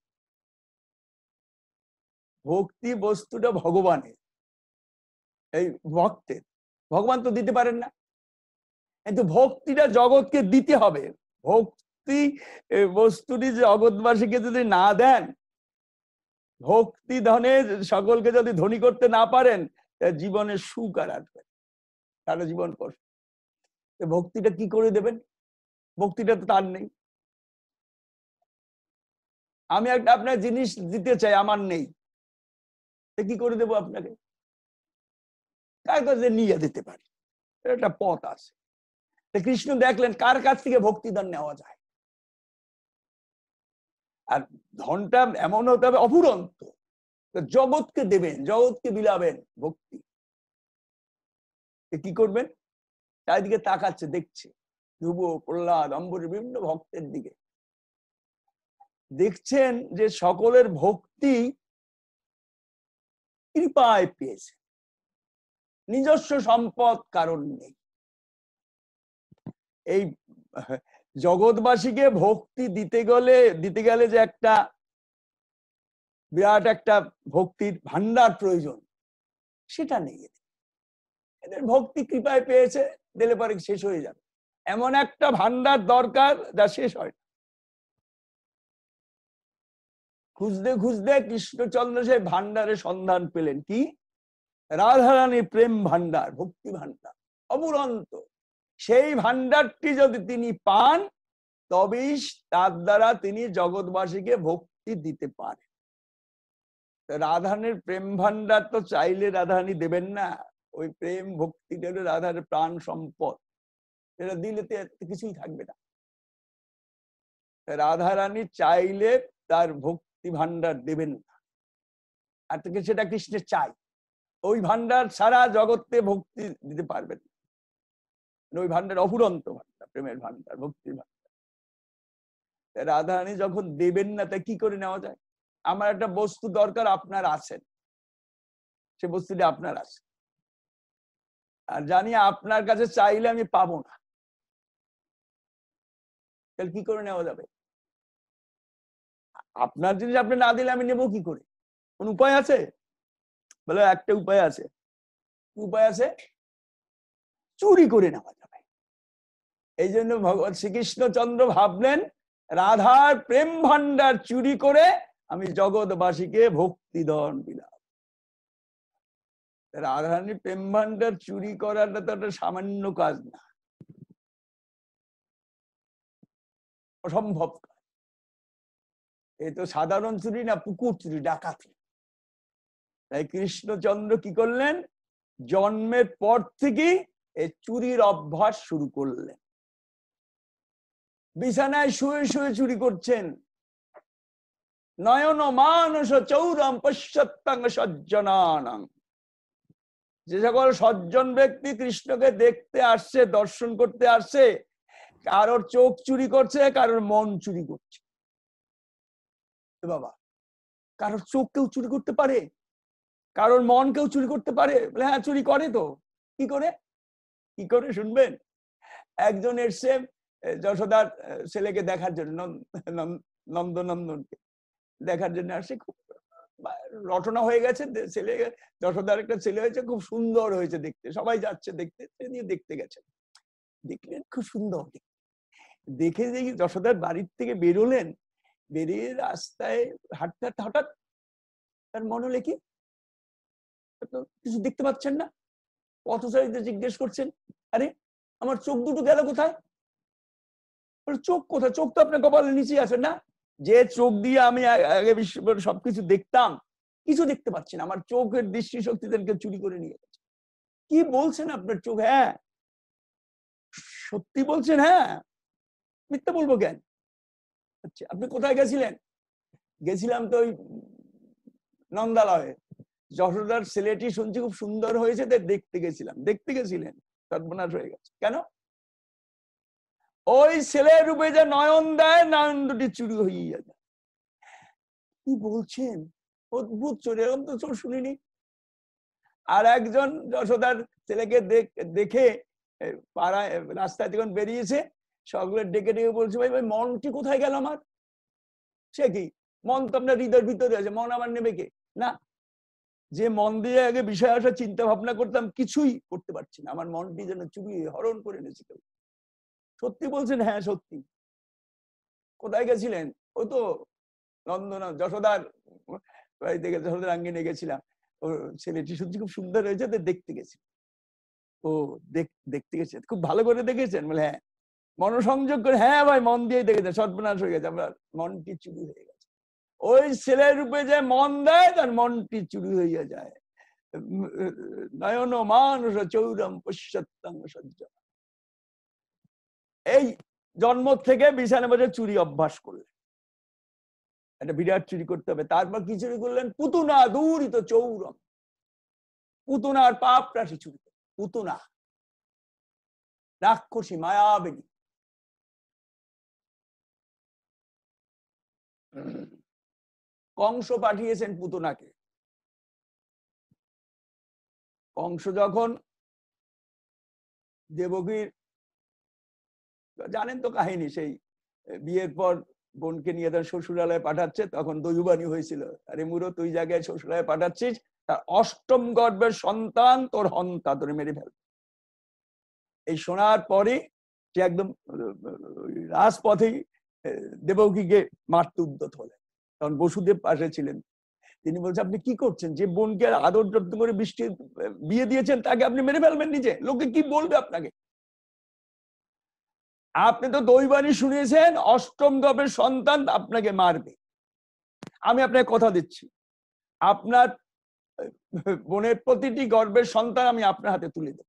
ভক্তি বস্তুটা ভগবানের, এই ভক্তের, ভগবান তো দিতে পারেন না। কিন্তু ভক্তিটা জগৎকে দিতে হবে। ভক্তি বস্তুটি জগৎবাসীকে যদি না দেন, ভক্তি ধনে সকলকে যদি ধনী করতে না পারেন, জীবনের সুখ আর আসবে, সারা জীবন কষ্ট। ভক্তিটা কি করে দেবেন? ভক্তিটা তো তার নেই। আমি একটা আপনার জিনিস দিতে চাই, আমার নেই, কি করে দেবো আপনাকে? কার কাছে নিয়ে দিতে পারি, একটা পথ আছে। কৃষ্ণ দেখলেন কার কাছ থেকে ভক্তিদান নেওয়া যায়, আর ধনটা এমন হতে হবে অফুরন্ত, জগৎকে দেবেন, জগৎকে বিলাবেন ভক্তি। কি করবেন? চারিদিকে তাকাচ্ছে, দেখছে ধ্রুব, প্রহ্লাদ, অম্বরীশ, বিভিন্ন ভক্তের দিকে। দেখছেন যে সকলের ভক্তি কৃপায় পেয়েছে, নিজস্ব সম্পদ কারণ নেই। এই জগৎবাসীকে ভক্তি দিতে গেলে যে একটা বিরাট একটা ভক্তির ভান্ডার প্রয়োজন, সেটা নেই। এদের ভক্তি কৃপায় পেয়েছে, দিলে পরে শেষ হয়ে যাবে। এমন একটা ভান্ডার দরকার যা শেষ হয় না। খুঁজতে খুঁজতে কৃষ্ণচন্দ্র সেই ভান্ডারের সন্ধান পেলেন। কি? রাধারানীর প্রেম ভান্ডার, ভক্তি ভান্ডার অপুরন্ত। সেই ভান্ডারটি যদি তিনি পান, তবেই তার দ্বারা তিনি জগৎবাসীকে ভক্তি দিতে পারেন। রাধারানীর প্রেম ভান্ডার তো চাইলে রাধারানী দেবেন না। ওই প্রেম ভক্তিটা হলো রাধার প্রাণ সম্পদ, এটা দিলে তো কিছুই থাকবে না। রাধারানী চাইলে তার ভক্তি ভান্ডার দেবেন না, আর সেটা কৃষ্ণের চাই। ওই ভান্ডার সারা জগতে ভক্তি দিতে পারবেন। ওই ভান্ডার অফুরন্ত ভান্ডার, প্রেমের ভান্ডার, ভক্তির ভান্ডার। রাধারানী যখন দেবেন না, তা কি করে নেওয়া যায়? আমার একটা বস্তু দরকার, আপনার আছেন, সে বস্তুটি আপনার আছে, আর জানি আপনার কাছে চাইলে আমি পাবো না, তাহলে কি করে নেওয়া যাবে? আপনার জিনিস আপনি না দিলে আমি নেবো কি করে? কোন উপায় আছে? বলে একটা উপায় আছে। উপায় আছে, চুরি করে নেওয়া যাবে। এই জন্য ভগবান শ্রীকৃষ্ণচন্দ্র ভাবলেন, রাধার প্রেম ভান্ডার চুরি করে আমি জগৎবাসীকে ভক্তিদান দিলাম। রাধারানীর প্রেম ভান্ডার চুরি করাটা তো একটা সামান্য কাজ না, অসম্ভব কাজ। এই তো সাধারণ চুরি না, পুকুর চুরি, ডাকাতি। তাই কৃষ্ণচন্দ্র কি করলেন? জন্মের পর থেকেই এই চুরির অভ্যাস শুরু করলেন। বিছানায় শুয়ে শুয়ে চুরি করছেন। নয়ন মানস চৌরম পশ্যত্তাং সজ্জনানাং। যে সকল সজ্জন ব্যক্তি কৃষ্ণকে দেখতে আসছে, দর্শন করতে আসছে, কারোর চোখ চুরি করছে, কারোর মন চুরি করছে। বাবা, কারোর চোখ কেউ চুরি করতে পারে? কারোর মন কেউ চুরি করতে পারে? বলে হ্যাঁ, চুরি করে তো। কি করে? কি করে শুনবেন? একজন এসছে যশোদার ছেলেকে দেখার জন্য, নন্দনন্দনকে দেখার জন্য আসছে। খুব রটনা হয়ে গেছে ছেলে, যশোদার একটা ছেলে হয়েছে, খুব সুন্দর হয়েছে দেখতে, সবাই যাচ্ছে দেখতে, নিয়ে দেখতে গেছে। দেখলেন খুব সুন্দর, দেখে যে যশোদার বাড়ির থেকে বেরোলেন, বেরিয়ে রাস্তায় হাঁটতে হাঁটতে হঠাৎ তার মনে হলে কি, কিছু দেখতে পাচ্ছেন না? পথচারীদের জিজ্ঞেস করছেন, আরে আমার চোখ দুটো গেল কোথায়? চোখ কোথায়? চোখ তো আপনার কপালের নিচে আছে না? যে চোখ দিয়ে আমি আগে সবকিছু দেখতাম, কিছু দেখতে পাচ্ছি না, আমার চোখের দৃষ্টিশক্তি চুরি করে নিয়ে গেছে। কি বলছেন আপনার চোখ? হ্যাঁ সত্যি বলছেন। হ্যাঁ, মিথ্যা বলবো কেন? আচ্ছা, আপনি কোথায় গেছিলেন? গেছিলাম তো ওই নন্দালয়ে, যশোদার ছেলেটি শুনছি খুব সুন্দর হয়েছে, তাই দেখতে গেছিলাম। দেখতে গেছিলেন? সর্বনাশ হয়ে গেছে। কেন? ওই ছেলের রূপে যে নয়ন দেয়, নয়ন দুটি চুরি হয়ে যায়। কি বলছেন? অদ্ভুত চোর, এরকম তো চোর শুনিনি। আর একজন যশোদার ছেলেকে দেখে পাড়ায় রাস্তায় যখন বেরিয়েছে, সকলে ডেকে ডেকে বলছে, ভাই ভাই মনটি কোথায় গেল আমার? সে কি, মন তো আপনার হৃদয়ের ভিতরে আছে, মন আমার নেবে কে? না, যে মন দিয়ে আগে বিষয় আসা চিন্তা ভাবনা করতাম, কিছুই করতে পারছি না, আমার মনটি যেন চুরি হরণ করে এনেছে কেউ। সত্যি বলছেন? হ্যাঁ সত্যি। কোথায় গেছিলেন? ও তো নন্দনা, যশোদার বাড়ি থেকে, যশোদার আঙ্গিনে গেছিলাম। ও ছেলেটি শুনছি খুব সুন্দর হয়েছে, দেখতে গেছি। ও দেখতে গেছে, খুব ভালো করে দেখেছেন? বলে হ্যাঁ। মনোসংযোগ করে, হ্যাঁ ভাই মন দিয়ে দেখেছেন। সর্বনাশ হয়ে গেছে, আমার মনটি চুরি হয়ে গেছে। ওই ছেলের রূপে যে মন দেয়, তার মনটি চুরি হয়ে যায়। নয়ন মানুষ চৌরম পশ্যত্তং সজ্জা। এই জন্ম থেকে বিছানা বাজে চুরি অভ্যাস করলেন, একটা বিরাট চুরি করতে হবে। তারপর কি চুরি করলেন? পুতুনা দূরিত চৌরম, পুতুনার পাপ রাশি চুরি করলেন। পুতুনা রাক্ষসী মায়াবিনী, কংস পাঠিয়েছেন পুতুনাকে। কংস যখন দেবকীর, জানেন তো কাহিনী, সেই বিয়ের পর বোনকে নিয়ে তার শ্বশুরালয়ে পাঠাচ্ছে, তখন দৈবানী হয়েছিল, আরে মুরো তুই জায়গায় শ্বশুরালয়ে পাঠাচ্ছিস, তার অষ্টম গর্ভের সন্তান তোর হন্তা, তোরে মেরে ফেলবে। এই শোনার পরে সে একদম রাজপথেই দেবকীকে মারতে উদ্যত হলেন। তখন বসুদেব পাশে ছিলেন, তিনি বলছেন আপনি কি করছেন? যে বোনকে আদর যত্ন করে বৃষ্টি বিয়ে দিয়েছেন তাকে আপনি মেরে ফেলবেন নিজে, লোকে কি বলবে আপনাকে? আপনি তো দৈবানী শুনিয়েছেন, অষ্টম গর্ভের সন্তান আপনাকে মারবে। আমি আপনাকে কথা দিচ্ছি, আপনার বোনের প্রতিটি গর্ভের সন্তান আমি আপনার হাতে তুলে দেব।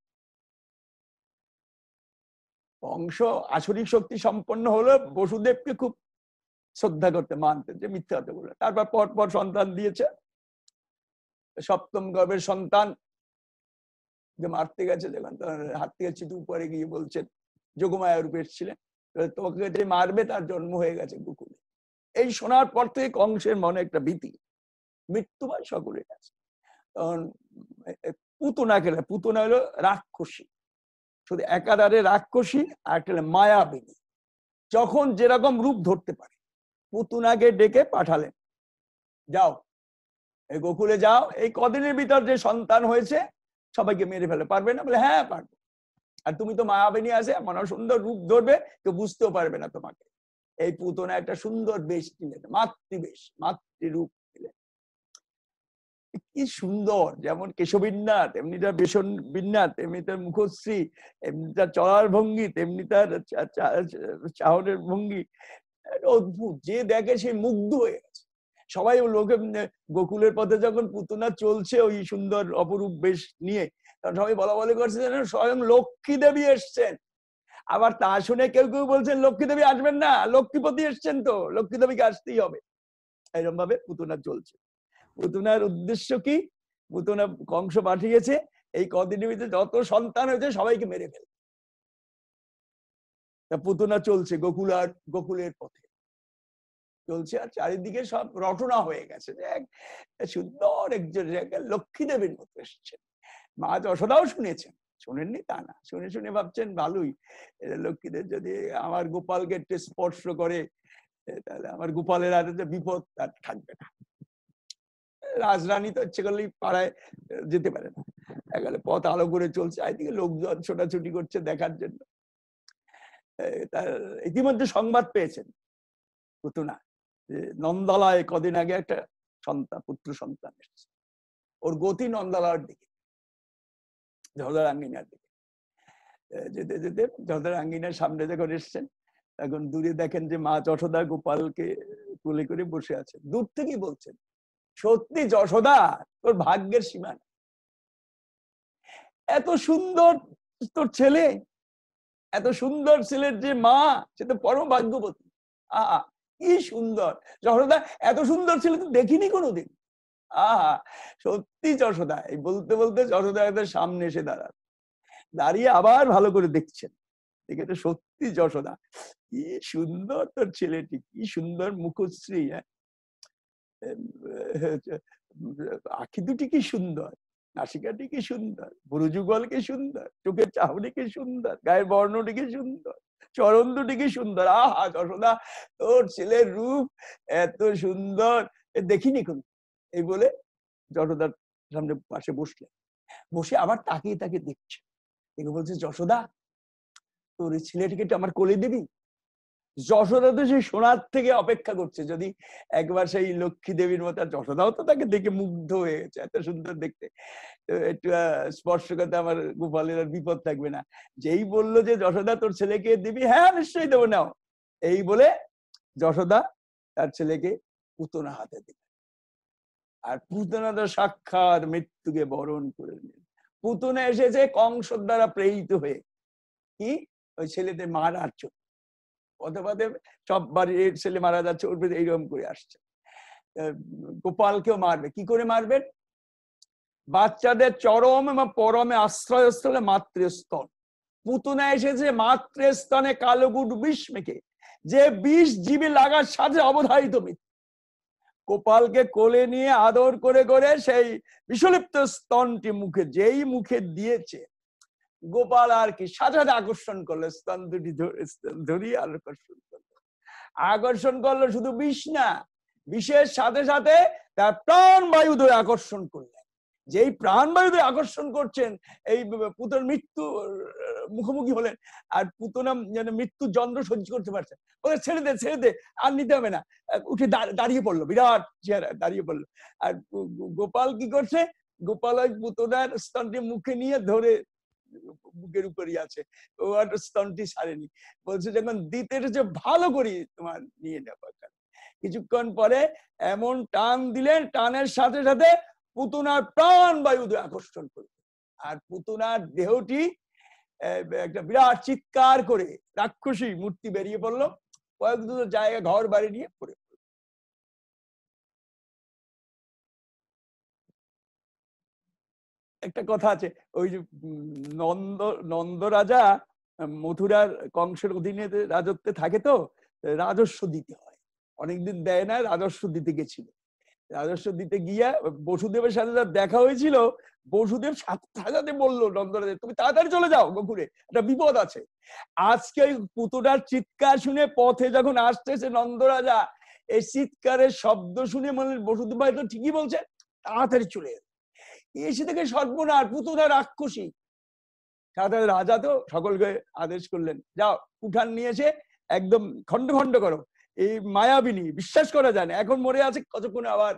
কংস আসরিক শক্তি সম্পন্ন হলো, বসুদেবকে খুব শ্রদ্ধা করতে, মানতেন, যে মিথ্যা হতে বলে। তারপর পর পর সন্তান দিয়েছে। সপ্তম গর্ভের সন্তান যে মারতে গেছে, যখন তার হাত থেকে চিতু উপরে গিয়ে বলছেন, যোগমায়া রূপে এসেছিলেন, তোমাকে যে মারবে তার জন্ম হয়ে গেছে গোকুলে। এই শোনার পর থেকে কংসের মনে একটা ভীতি, মৃত্যুভয় সকলের কাছে। তখন পুতনা গেলে, পুতনা হলো রাক্ষসী, শুধু একাধারে রাক্ষসী আর একটা মায়াবিনী, যখন যেরকম রূপ ধরতে পারে। পুতুনাকে ডেকে পাঠালেন, যাও এই গোকুলে যাও, এই কদিনের ভিতর যে সন্তান হয়েছে সবাইকে মেরে ফেলে। পারবে না? বলে হ্যাঁ পারবো। আর তুমি তো মায়াবিনী আছে, মনে সুন্দর রূপ ধরবে, কেউ বুঝতেও পারবে না তোমাকে। এই পুতনা একটা সুন্দর বেশ নিলেন, মাতৃবেশ, মাতৃরূপ নিলেন। কি সুন্দর, যেমন কেশবিন্যাস তেমনি তার বেসন বিন্যাস, তেমনি তার মুখশ্রী, এমনি তার চলার ভঙ্গি, তেমনি তার চাহনের ভঙ্গি, অদ্ভুত। যে দেখে সে মুগ্ধ হয়ে গেছে। সবাই লোকে গোকুলের পথে যখন পুতনা চলছে ওই সুন্দর অপরূপ বেশ নিয়ে, তখন সবাই বলা বলি করছে যেন স্বয়ং লক্ষ্মী দেবী এসছেন। আবার তা শুনে কেউ কেউ বলছেন লক্ষ্মী দেবী আসবেন না, লক্ষ্মীপতি এসছেন, তো লক্ষ্মী দেবীকে আসতেই হবে। এরকম ভাবে পুতনা চলছে। পুতনার উদ্দেশ্য কি? পুতনা কংস পাঠিয়েছে এই কদিনের ভিতরে যত সন্তান হয়েছে সবাইকে মেরে ফেলে। পুতনা চলছে গোকুলের পথে চলছে, আর চারিদিকে সব রটনা হয়ে গেছে যে সুন্দর একজন লক্ষ্মী দেবীর মতো এসেছেন। মা যশোদাও শুনেছেন, শোনেননি তা না, শুনে শুনে ভাবছেন ভালোই, লক্ষ্মীদের যদি আমার গোপালকে একটু স্পর্শ করে তাহলে আমার গোপালের আর বিপদ আর থাকবে না। রাজরানী তো ইচ্ছে করলেই পাড়ায় যেতে পারে না, একেবারে পথ আলো করে চলছে, একদিকে লোকজন ছোটাছুটি করছে দেখার জন্য। তার ইতিমধ্যে সংবাদ পেয়েছেন পুতনা যে নন্দালয়ে কদিন আগে একটা সন্তান, পুত্র সন্তান এসেছে। ওর গতি নন্দালয়ের দিকে, জলদারাঙ্গিনার দিকে। যেতে যেতে জলদারাঙ্গিনার সামনে যখন এসছেন, তখন দূরে দেখেন যে মা যশোদা গোপালকে কোলে করে বসে আছেন। দূর থেকেই বলছেন, সত্যি যশোদা তোর ভাগ্যের সীমা নেই, এত সুন্দর তোর ছেলে, এত সুন্দর ছেলের যে মা, সে তো পরম ভাগ্যবতী। আহা কি সুন্দর যশোদা, এত সুন্দর ছেলে তো দেখিনি কোনোদিন। আহা সত্যি যশোদা। এই বলতে বলতে যশোদা এদের সামনে এসে দাঁড়িয়ে আবার ভালো করে দেখছেন, দেখে তো সত্যি যশোদা, কি সুন্দর তোর ছেলেটি, কি সুন্দর মুখশ্রী, আখি দুটি কি সুন্দর, নাসিকাটি কি সুন্দর, বুরুযুগল কি সুন্দর, চোখের চাহনি কি সুন্দর, গায়ের বর্ণটি কি সুন্দর, চরণ দুটি কি সুন্দর। আহা যশোদা তোর ছেলের রূপ এত সুন্দর দেখিনি কোন। এই বলে যশোদার সামনে পাশে বসলেন, বসে আবার তাকিয়ে তাকিয়ে দেখছে। এগুলো বলছে, যশোদা তোর এই ছেলেটিকে আমার কোলে দিবি? যশোদা তো সেই সোনার থেকে অপেক্ষা করছে, যদি একবার সেই লক্ষ্মী দেবীর মতো। যশোদাও তো তাকে দেখে মুগ্ধ হয়ে গেছে, এত সুন্দর দেখতে, একটু স্পর্শ করতে আমার গোপালের আর বিপদ থাকবে না। যেই বললো যে যশোদা তোর ছেলেকে দিবি, হ্যাঁ নিশ্চয়ই দেবো, নাও। এই বলে যশোদা তার ছেলেকে পুতনা হাতে দিল। আর পুতনা তো সাক্ষাৎ মৃত্যুকে বরণ করে নিলেন। পুতনা এসেছে কংসর দ্বারা প্রেরিত হয়ে, কি ওই ছেলেদের মারার জন্য। পথে পথে সব বাড়ির ছেলে মারা যাচ্ছে, ওর এইরকম করে আসছে। গোপালকেও মারবে, কি করে মারবেন? বাচ্চাদের চরম এবং পরমে আশ্রয়স্থলে মাতৃস্তন। পুতনা এসেছে মাতৃস্তনে কালোগুট বিষ মেখে, যে বিষ জীবে লাগার সাথে অবধারিত মৃত্যু। গোপালকে কোলে নিয়ে আদর করে করে সেই বিষলিপ্ত স্তনটি মুখে যেই মুখে দিয়েছে, গোপাল আর কি সাথে সাথে আকর্ষণ করলো, স্তন দুটি ধরিয়ে আকর্ষণ করলো। শুধু বিষ না, বিষের সাথে সাথে তার প্রাণবায়ু ধরে আকর্ষণ করলেন। যেই প্রাণবায়ু ধরে আকর্ষণ করছেন, এই পুতনার মৃত্যু মুখোমুখি হলেন। আর পুতনা যেন মৃত্যুর যন্ত্র সহ্য করতে পারছে, বলে ছেড়ে দে ছেড়ে দে, আর নিতে হবে না। উঠে দাঁড়িয়ে পড়লো, বিরাট চেহারা দাঁড়িয়ে পড়লো। আর গোপাল কি করছে? গোপাল ওই পুতনার স্তনটি মুখে নিয়ে ধরে বুকের উপরই আছে, ও আর স্তনটি ছাড়েনি। বলছে যখন দিতে এসেছে ভালো করি তোমার নিয়ে নেওয়া। কিছুক্ষণ পরে এমন টান দিলেন, টানের সাথে সাথে পুতনার প্রাণ বায়ু আকর্ষণ করল। আর পুতনার দেহটি একটা বিরাট চিৎকার করে রাক্ষসী মূর্তি বেরিয়ে পড়লো, কয়েক দুটো জায়গা ঘর বাড়ি নিয়ে পড়ে। একটা কথা আছে, ওই যে নন্দ রাজা মথুরার কংসের অধীনে রাজত্বে থাকে, তো রাজস্ব দিতে হয়, অনেকদিন দেয় না, রাজস্ব দিতে গেছিল। রাজস্ব দিতে গিয়া বসুদেবের সাথে যার দেখা হয়েছিল, বসুদেব সাথে বললো নন্দরাজা, তুমি তাড়াতাড়ি চলে যাও গোকুলে, একটা বিপদ আছে। আজকে ওই পুতোটার চিৎকার শুনে পথে যখন আসতেছে নন্দরাজা, এই চিৎকারের শব্দ শুনে মনে বসুদেব ভাই তো ঠিকই বলছে, তাড়াতাড়ি চলে এসে থেকে সর্বনাশ, পুতোটা রাক্ষসী। সাথে রাজা তো সকলকে আদেশ করলেন, যাও উঠান নিয়েছে একদম খন্ড খন্ড করো, এই মায়াবিনী বিশ্বাস করা যায় না, এখন মরে আছে, কতক্ষণে আবার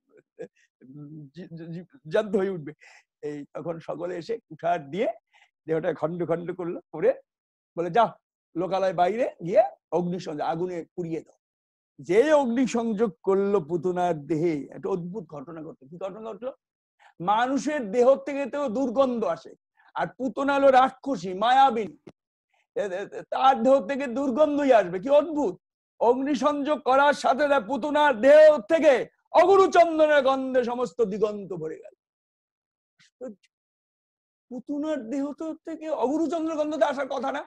জান্ত হয়ে উঠবে। এই তখন সকলে এসে কুঠার দিয়ে দেহটা খন্ড খন্ড করলো, করে বলে যাও লোকালয় বাইরে গিয়ে অগ্নিসংযোগ, আগুনে পুড়িয়ে দাও। যে অগ্নিসংযোগ করলো পুতনার দেহে, একটা অদ্ভুত ঘটনা ঘটলো। কি ঘটনা ঘটলো? মানুষের দেহ থেকে তো দুর্গন্ধ আসে, আর পুতনা হলো রাক্ষসী মায়াবিনী, তার দেহ থেকে দুর্গন্ধই আসবে। কি অদ্ভুত! অগ্নিসংযোগ করার সাথে পুতনার দেহ থেকে অগুরু চন্দনের গন্ধে সমস্ত দিগন্ত ভরে গেল। পুতনার দেহ থেকে অগুরু চন্দ্রের গন্ধতে আসার কথা না,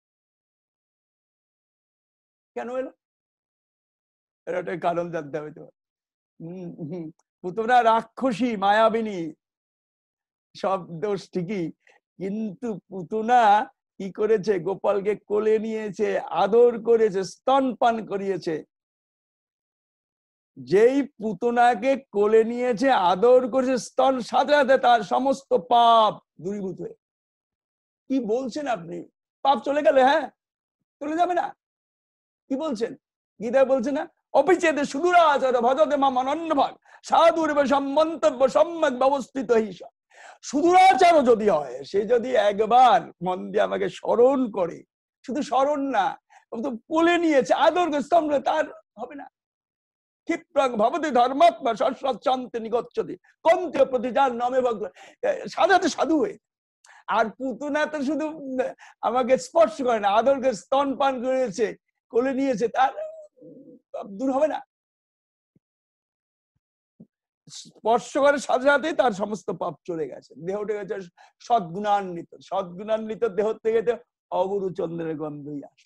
কেন এলো? এর একটা কারণ জানতে হবে। তো পুতনা রাক্ষসী মায়াবিনী, সব দোষ ঠিকই, কিন্তু পুতনা কি করেছে? গোপালকে কোলে নিয়েছে, আদর করেছে, স্তনপান করিয়েছে। যেই পুতনাকে কোলে নিয়েছে, আদর করেছে, স্তন সাথে সাথে তার সমস্ত পাপ দূরীভূত হয়ে। কি বলছেন আপনি? পাপ চলে গেলে? হ্যাঁ, চলে যাবে না? কি বলছেন? গীতায় বলছে না, অপিচেতে সুদূরাচার ভজতে মাম অনন্যভাগ সাধুর্বে সম্মন্তব্য সম্যক ব্যবস্থিত হিসা। সুদূরাচারও যদি হয়, সে যদি একবার মন দিয়ে আমাকে স্মরণ করে, শুধু স্মরণ না, কোলে নিয়েছে, আদর করে, স্তম্ভ, তার হবে না। ক্ষিপ্রাং ভবতি ধর্মাত্মা সশ্রচ্ছান্তে নিগচ্ছতি কন্তীয় প্রতি যার নামে ভগবান, সাধাতে সাধু হয়ে। আর পুতনা তো শুধু আমাকে স্পর্শ করে না, আদর করে স্তনপান করেছে, কোলে নিয়েছে, তার দূর হবে না। স্পর্শ করার সাথে সাথে তার সমস্ত পাপ চলে গেছে, দেহটা গেছে সদ্গুণান্বিত। সদ্গুণান্বিত দেহ থেকে অগুরু চন্দ্রের গন্ধই আসে।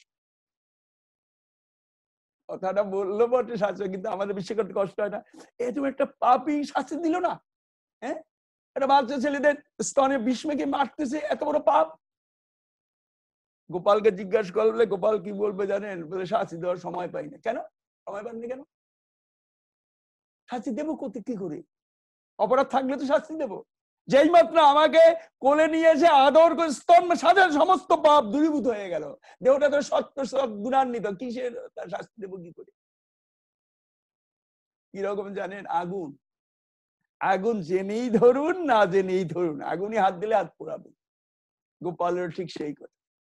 কথাটা বললো বটে শাস্ত্র, কিন্তু আমাদের বিশ্বাস করতে কষ্ট হয় না। এরকম একটা পাপী শাস্তি দিল না? হ্যাঁ, একটা বাচ্চা ছেলেদের স্তনে বিষ মেখে মারতেছে, এত বড় পাপ। গোপালকে জিজ্ঞাসা করলে গোপাল কি বলবে জানেন? বলে শাস্তি দেওয়ার সময় পাই না। কেন সময় পাননি? কেন শাস্তি দেবো? কি করে? অপরাধ থাকলে তো শাস্তি দেবো। যেই মাত্র আমাকে কোলে নিয়েছে, আদর করে স্তন সাথে সমস্ত পাপ দূরীভূত হয়ে গেল, দেহটা তো সত্য সব গুণান্বিত, কিসের তার শাস্তি দেবো কি করে? কিরকম জানেন? আগুন, আগুন জেনেই ধরুন না জেনেই ধরুন, আগুনে হাত দিলে হাত পোড়াবে। গোপালের ঠিক সেই কথা।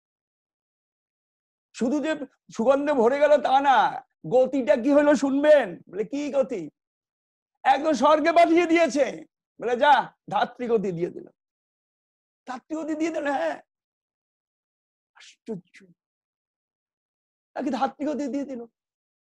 শুধু যে সুগন্ধে ভরে গেল তা না, গতিটা কি হলো শুনবেন? বলে কি গতি? একদম স্বর্গে পাঠিয়ে দিয়েছে, বলে যা ধাত্রীগতি দিয়ে দিল, ধাত্রীগতি দিয়ে দিল। হ্যাঁ, আশ্চর্য, তাকে ধাত্রীগতি দিয়ে দিল।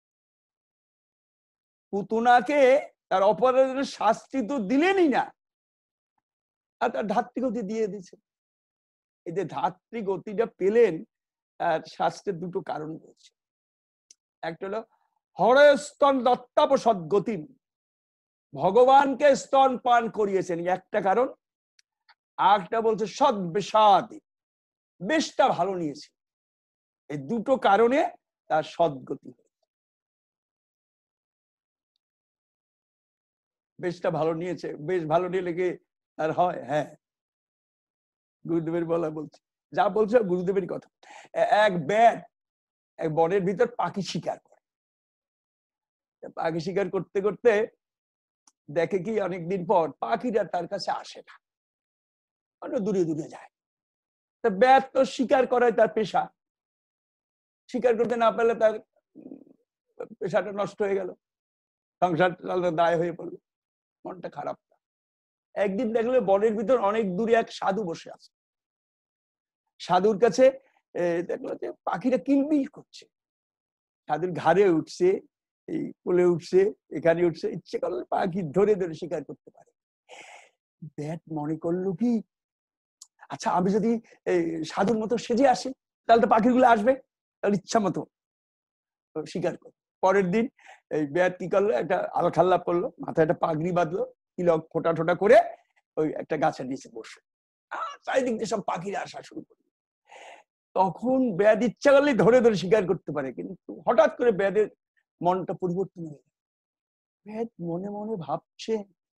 পুতনাকে তার অপরাধের শাস্তি তো দিলেনই না, আর তার ধাত্রীগতি দিয়ে দিচ্ছে। এই যে ধাত্রীগতিটা পেলেন, তার শাস্ত্রের দুটো কারণ রয়েছে। একটা হলো হরস্তন দত্তাপ সদ্গতি, ভগবানকে স্তন পান করিয়েছেন, একটা কারণ। আরেকটা বলছে সদ্বেষাদি, বেশটা ভালো নিয়েছে। এই দুটো কারণে তার সদ্গতি হয়েছে। বেশটা ভালো নিয়েছে, বেশ ভালো নিলে কি আর হয়? হ্যাঁ, গুরুদেবের বলা বলছে, যা বলছে গুরুদেবের কথা। এক ব্যাট এক বনের ভিতর পাখি শিকার করে, পাখি শিকার করতে করতে দেখে কি অনেকদিন পর পাখিরা তার কাছে আসে না, অন্য দূরে দূরে যায়। তা ব্যাট তো শিকার করাই তার পেশা, শিকার করতে না পারলে তার পেশাটা নষ্ট হয়ে গেল, সংসার চালানোর দায় হয়ে পড়লো, মনটা খারাপ। একদিন দেখলে বনের ভিতর অনেক দূরে এক সাধু বসে আছে। সাধুর কাছে দেখলো যে পাখিরা কিলবিল করছে, সাধুর ঘাড়ে উঠছে, এই কোলে উঠছে, এখানে উঠছে, ইচ্ছে করলে পাখি ধরে ধরে শিকার করতে পারে। ব্যাট মনে করলো কি, আচ্ছা আমি যদি সাধুর মতো সেজে আসি তাহলে তো পাখিগুলো আসবে, তাহলে ইচ্ছা মতো শিকার করে। পরের দিন এই ব্যাট কি করলো, একটা আলখাল্লা পড়লো, মাথায় একটা পাগড়ি বাঁধলো, তিলক ফোটা ঠোটা করে ওই একটা গাছের নিচে বসে, চারিদিক দিয়ে সব পাখিরা আসা শুরু করলো। তখন ব্যাট ইচ্ছা করলে ধরে ধরে শিকার করতে পারে, কিন্তু হঠাৎ করে ব্যাটের মনটা পরিবর্তন হয়ে গেল। ব্যাট মনে মনে ভাবছে,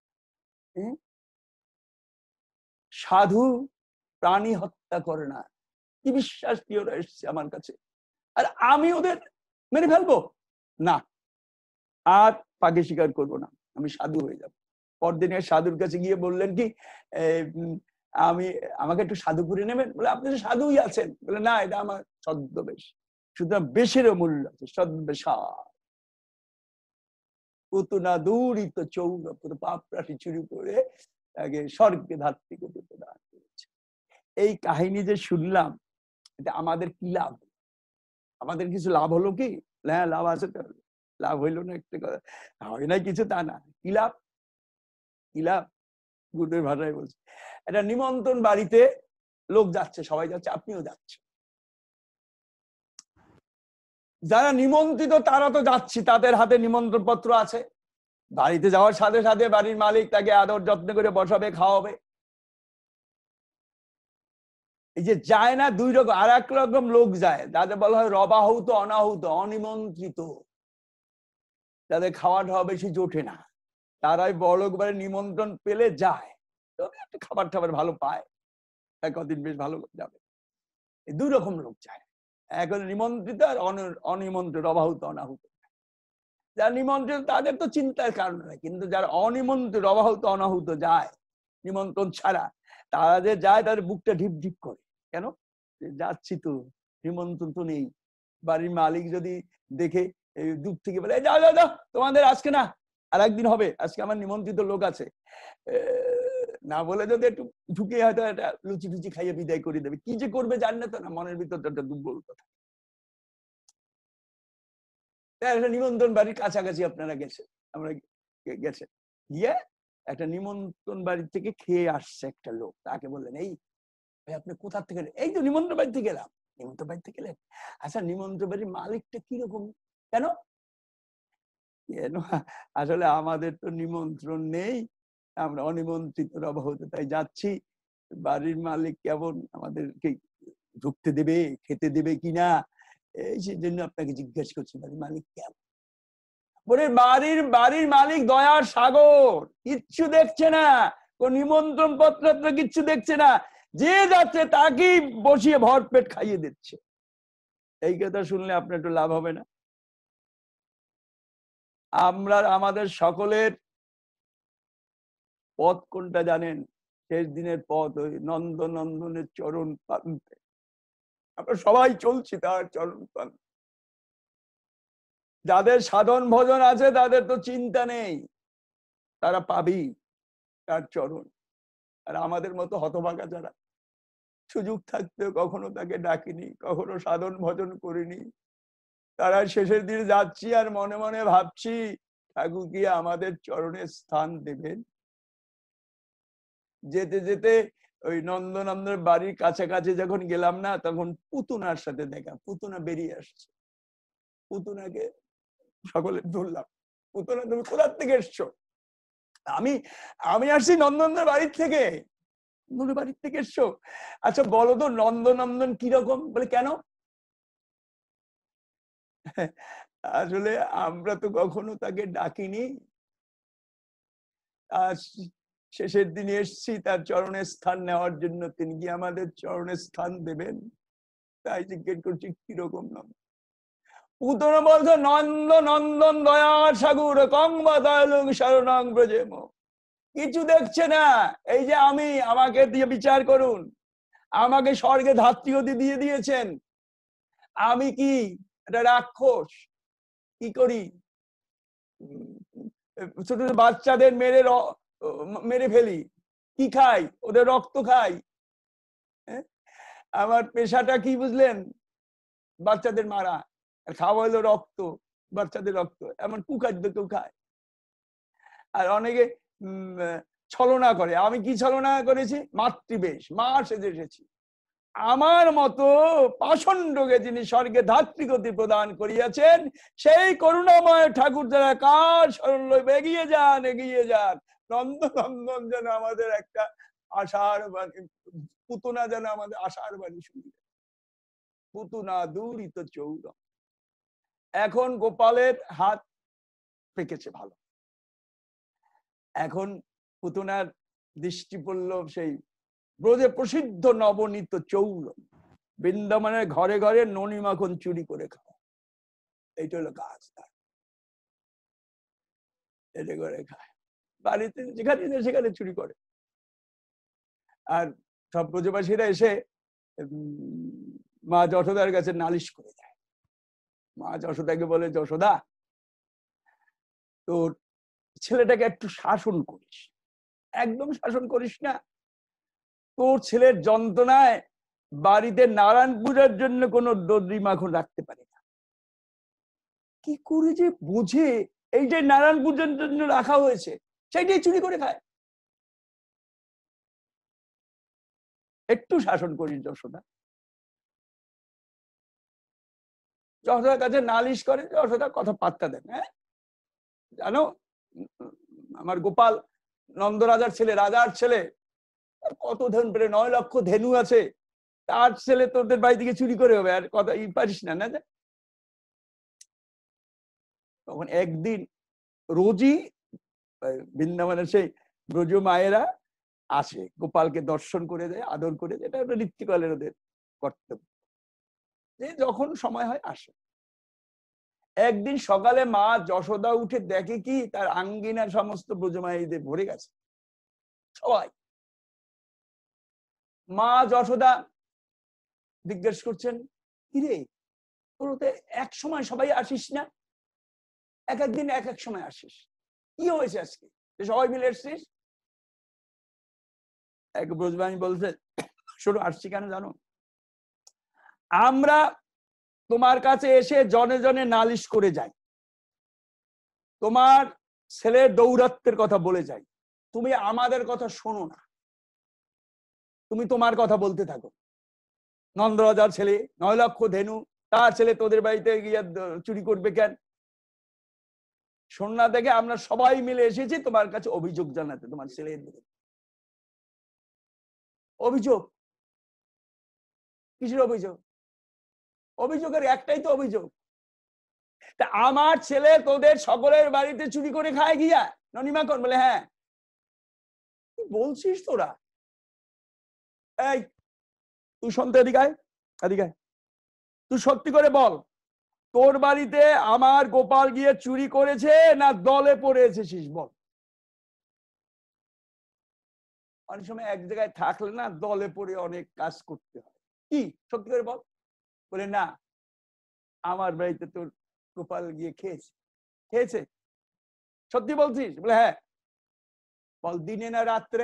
সাধু প্রাণী হত্যা করে না, কি বিশ্বাস দিয়ে ওরা এসছে আমার কাছে, আর আমি ওদের মেরে ফেলবো না, আর পাখি শিকার করবো না, আমি সাধু হয়ে যাবো। পরদিন সাধুর কাছে গিয়ে বললেন কি, আমাকে একটু সাধু করে নেবেন? বলে আপনি তো সাধুই আছেন। বলে না, এটা আমার ছদ্মবেশ, সুতরাং বেশেরও মূল্য আছে, ছদ্মবেশা। পুতনা দূরিত চৌর পাপ রাশি চুরি করে আগে স্বর্গে ধাত্রীগতি প্রদান করেছে। এই কাহিনী যে শুনলাম, এটা আমাদের কি লাভ? আমাদের কিছু লাভ হলো কি? হ্যাঁ, লাভ আছে, লাভ হইলো না একটা কথা, হয় না কিছু তা না। কি লাভ? কি লাভ? গুরুদেব ভাষায় বলছে, এটা নিমন্ত্রণ বাড়িতে লোক যাচ্ছে, সবাই যাচ্ছে, আপনিও যাচ্ছেন। যারা নিমন্ত্রিত তারা তো যাচ্ছি, তাদের হাতে নিমন্ত্রণ পত্র আছে। বাড়িতে যাওয়ার সাথে সাথে বাড়ির মালিক তাকে আদর যত্ন করে বসাবে, খাওয়াবে। এই যে যায় না দুই রকম, আর এক রকম লোক যায় যাদের বলা হয় রবাহুত অনাহুত, অনিমন্ত্রিত, যাদের খাওয়া টাওয়া বেশি জোটে না, তারাই বড়লোক বাড়ি নিমন্ত্রণ পেলে যায়, একটু খাবার টাবার ভালো পায়, কদিন বেশ ভালো যাবে। এই দুই রকম লোক যায়, এখন নিমন্ত্রিত আর অনিমন্ত্রিত, অবাহুত অনাহুত। যারা নিমন্ত্রিত তাদের তো চিন্তার কারণ নাই, কিন্তু যারা অনিমন্ত্রিত অবাহুত অনাহুত যায় নিমন্ত্রণ ছাড়া, তারা যে যায় তাদের বুকটা ঢিপ ঢিপ করে। কেন? যাচ্ছি তো, নিমন্ত্রণ তো নেই। বাড়ির মালিক যদি দেখে দূর থেকে বলে যাও যাও যাও, তোমাদের আজকে না, আর একদিন হবে, আজকে আমার নিমন্ত্রিত লোক আছে, না বলে যদি একটু ঢুকে হয়তো একটা লুচি টুচি খাইয়ে বিদায় করে দেবে, কি যে করবে জানে তো না, মনের ভিতর একটা দুর্বলতা থাকে। একটা নিমন্ত্রণ বাড়ির কাছাকাছি আপনারা গেছেন, আমরা গেছেন, গিয়ে একটা নিমন্ত্রণ বাড়ি থেকে খেয়ে আসছে একটা লোক, তাকে বললেন, এই ভাই আপনি কোথা থেকে? এই তো নিমন্ত্রণ বাড়ি থেকে গেলাম। নিমন্ত্রণ বাড়ি থেকে গেলেন? আচ্ছা, নিমন্ত্রণ বাড়ির মালিকটা কিরকম? কেন? আসলে আমাদের তো নিমন্ত্রণ নেই, আমরা অনিমন্ত্রিত অবাহুত, তাই যাচ্ছি, বাড়ির মালিক কেমন, আমাদেরকে ঢুকতে দেবে, খেতে দেবে কিনা, এই জন্য আপনাকে জিজ্ঞাসা করছি, বাড়ির মালিক কেমন? বলে বাড়ির মালিক দয়ার সাগর, কিচ্ছু দেখছে না, কোন নিমন্ত্রণ পত্র কিচ্ছু দেখছে না, যে যাচ্ছে তাকেই বসিয়ে ভরপেট খাইয়ে দিচ্ছে। এই কথা শুনলে আপনার একটু লাভ হবে না? আমরা আমাদের সকলের পথ কোনটা জানেন? শেষ দিনের পথ ওই নন্দনের চরণ প্রান্তে, আমরা সবাই চলছি তার চরণ প্রান্তে। যাদের সাধন ভজন আছে তাদের তো চিন্তা নেই, তারা পাবেই তার চরণ। আর আমাদের মতো হতভাগা যারা সুযোগ থাকতেও কখনো তাকে ডাকিনি, কখনো সাধন ভজন করিনি, তারা শেষের দিনে যাচ্ছি আর মনে মনে ভাবছি ঠাকুর কি আমাদের চরণে স্থান দেবেন। যেতে যেতে ওই নন্দনন্দনের বাড়ির কাছাকাছি যখন গেলাম না, তখন পুতুনার সাথে দেখা, পুতুনা বেরিয়ে আসছে। পুতুনাকে সকলে ধরলাম, পুতুনা তুমি কোথার থেকে এসছো? আমি আমি আসছি নন্দনন্দনের বাড়ির থেকে। বাড়ির থেকে এসছো? আচ্ছা বলো তো নন্দনন্দন কিরকম? বলে কেন? আসলে আমরা তো কখনো তাকে ডাকিনি, আজ শেষের দিনে এসছি তার চরণে স্থান নেওয়ার জন্য, তিনি কি আমাদের চরণে স্থান দেবেন? তাই জিজ্ঞেস করছি কিরকম নাম। পুতনা বলছো নন্দ নন্দন দয়া সাগর কংবা দয়ালুং শরণং ব্রজেম। কিছু দেখছে না, এই যে আমি, আমাকে দিয়ে বিচার করুন। আমাকে স্বর্গে ধাত্রীগতি দিয়ে দিয়েছেন, আমি কি একটা রাক্ষস? কি করি? ছোট ছোট বাচ্চাদের মেরে ফেলি, কি খাই? ওদের রক্ত খাই। আমার পেশাটা কি বুঝলেন? বাচ্চাদের মারা, আর খাওয়া হলো রক্ত, বাচ্চাদের রক্ত। এমন কুখাদ্য কেউ খায়? আর অনেকে ছলনা করে। আমি কি ছলনা করেছি? মাতৃবেশ, মা সেজে এসেছি। আমার মতো পাষণ্ডকে যিনি স্বর্গে ধাত্রীগতি প্রদান করিয়াছেন, সেই করুণাময় ঠাকুর যারা কার শরণ লইবে, এগিয়ে যান, এগিয়ে যান। নন্দনন্দন যেন আমাদের একটা আশার বাণী, পুতুনা যেন আমাদের আশার বাণী শুনি। পুতুনা দূরিত চৌর। এখন গোপালের হাত পেকেছে ভালো। এখন পুতুনার দৃষ্টি পড়ল সেই ব্রজে প্রসিদ্ধ নবনীত চৌর। বৃন্দাবনের ঘরে ঘরে ননি মাখন চুরি করে খাওয়া, এইটা হলো কাজ তার। এটা করে খায়, বাড়িতে যেখানে সেখানে চুরি করে। আর সব ব্রজবাসীরা এসে মা যশোদার কাছে নালিশ করে দেয়। মা যশোদাকে বলে, যশোদা তোর ছেলেটাকে একটু শাসন করিস, একদম শাসন করিস না। তোর ছেলের যন্ত্রণায় বাড়িতে নারায়ণ পূজার জন্য কোনো দর্জি মাখন রাখতে পারে না। কি করে যে বুঝে এই যে নারায়ণ পূজার জন্য রাখা হয়েছে সেটাই চুরি করে খায়। একটু শাসন করিস যশোদা। যশোদার কাছে নালিশ করে, যশোদা কথা পাত্তা দেন। হ্যাঁ জানো, আমার গোপাল নন্দরাজার ছেলে, রাজার ছেলে, কত ধন পেরে 9 লক্ষ ধেনু আছে, তার ছেলে তোদের বাড়ি থেকে চুরি করে হবে, আর কথা পারিস না? না তখন একদিন রোজই বৃন্দাবনের সেই ব্রজ মায়েরা আসে, গোপালকে দর্শন করে দেয়, আদর করে দেয়। এটা ঋত্বিকালের ওদের কর্তব্য, যে যখন সময় হয় আসে। একদিন সকালে মা যশোদা উঠে দেখে কি তার আঙ্গিনার সমস্ত ব্রজমায়েদের ভরে গেছে সবাই। মা যশোদা জিজ্ঞেস করছেন, কিরে তোর এক সময় সবাই আসিস না, এক একদিন এক এক সময় আসিস, কি হয়েছে আজকে সবাই মিলে এসছিস? এক ব্রজবাণী বলছে, শোনো আসছি কেন জানো? আমরা তোমার কাছে এসে জনে জনে নালিশ করে যাই, তোমার ছেলের দৌরাত্বের কথা বলে যাই, তুমি আমাদের কথা শোনো না, তুমি তোমার কথা বলতে থাকো। নন্দরাজার ছেলে 9 লক্ষ ধেনু, তার ছেলে তোদের বাড়িতে গিয়ে চুরি করবে কেন? শোন না দেখে আমরা সবাই মিলে এসেছি তোমার কাছে অভিযোগ জানাতে, তোমার ছেলের বিরুদ্ধে। অভিযোগ? কিসের অভিযোগ? অভিযোগের একটাই তো অভিযোগ, আমার ছেলে তোদের সকলের বাড়িতে চুরি করে খায় গিয়া ননিমাখন। বলে হ্যাঁ। কি বলছিস তোরা? এই তুই শুনতে এদিকায়, এদিকায়, তুই সত্যি করে বল, তোর বাড়িতে আমার গোপাল গিয়ে চুরি করেছে না দলে পড়ে এসেছিস? বল। অনেক সময় এক জায়গায় থাকলে না দলে পড়ে অনেক কাজ করতে হয়, কি সত্যি করে বল। বলে না, আমার বাড়িতে তোর গোপাল গিয়ে খেয়েছে। খেয়েছে? সত্যি বলছিস? বলে হ্যাঁ। বল দিনে না রাত্রে?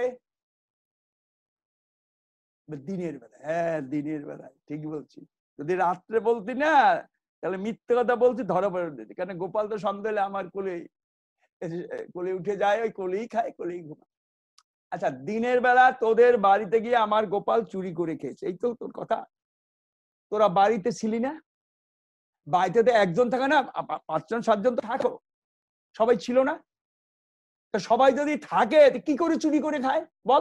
দিনের বেলা। হ্যাঁ দিনের বেলায়, ঠিক বলছি। যদি রাত্রে বলতি না তাহলে মিথ্যে কথা বলছি, ধরা পড়ে যেতি। কারণ গোপাল তো সন্ধ্যা হলে আমার কোলে কোলে উঠে যায়, ওই কোলেই খায়, কোলেই ঘুমায়। আচ্ছা দিনের বেলা তোদের বাড়িতে গিয়ে আমার গোপাল চুরি করে খেয়েছে, এই তো তোর কথা। তোরা বাড়িতে ছিলি না, বাড়িতে তো একজন থাকে না, 5জন 7জন তো থাকো, সবাই ছিল না? তো সবাই যদি থাকে কি করে চুরি করে খায় বল?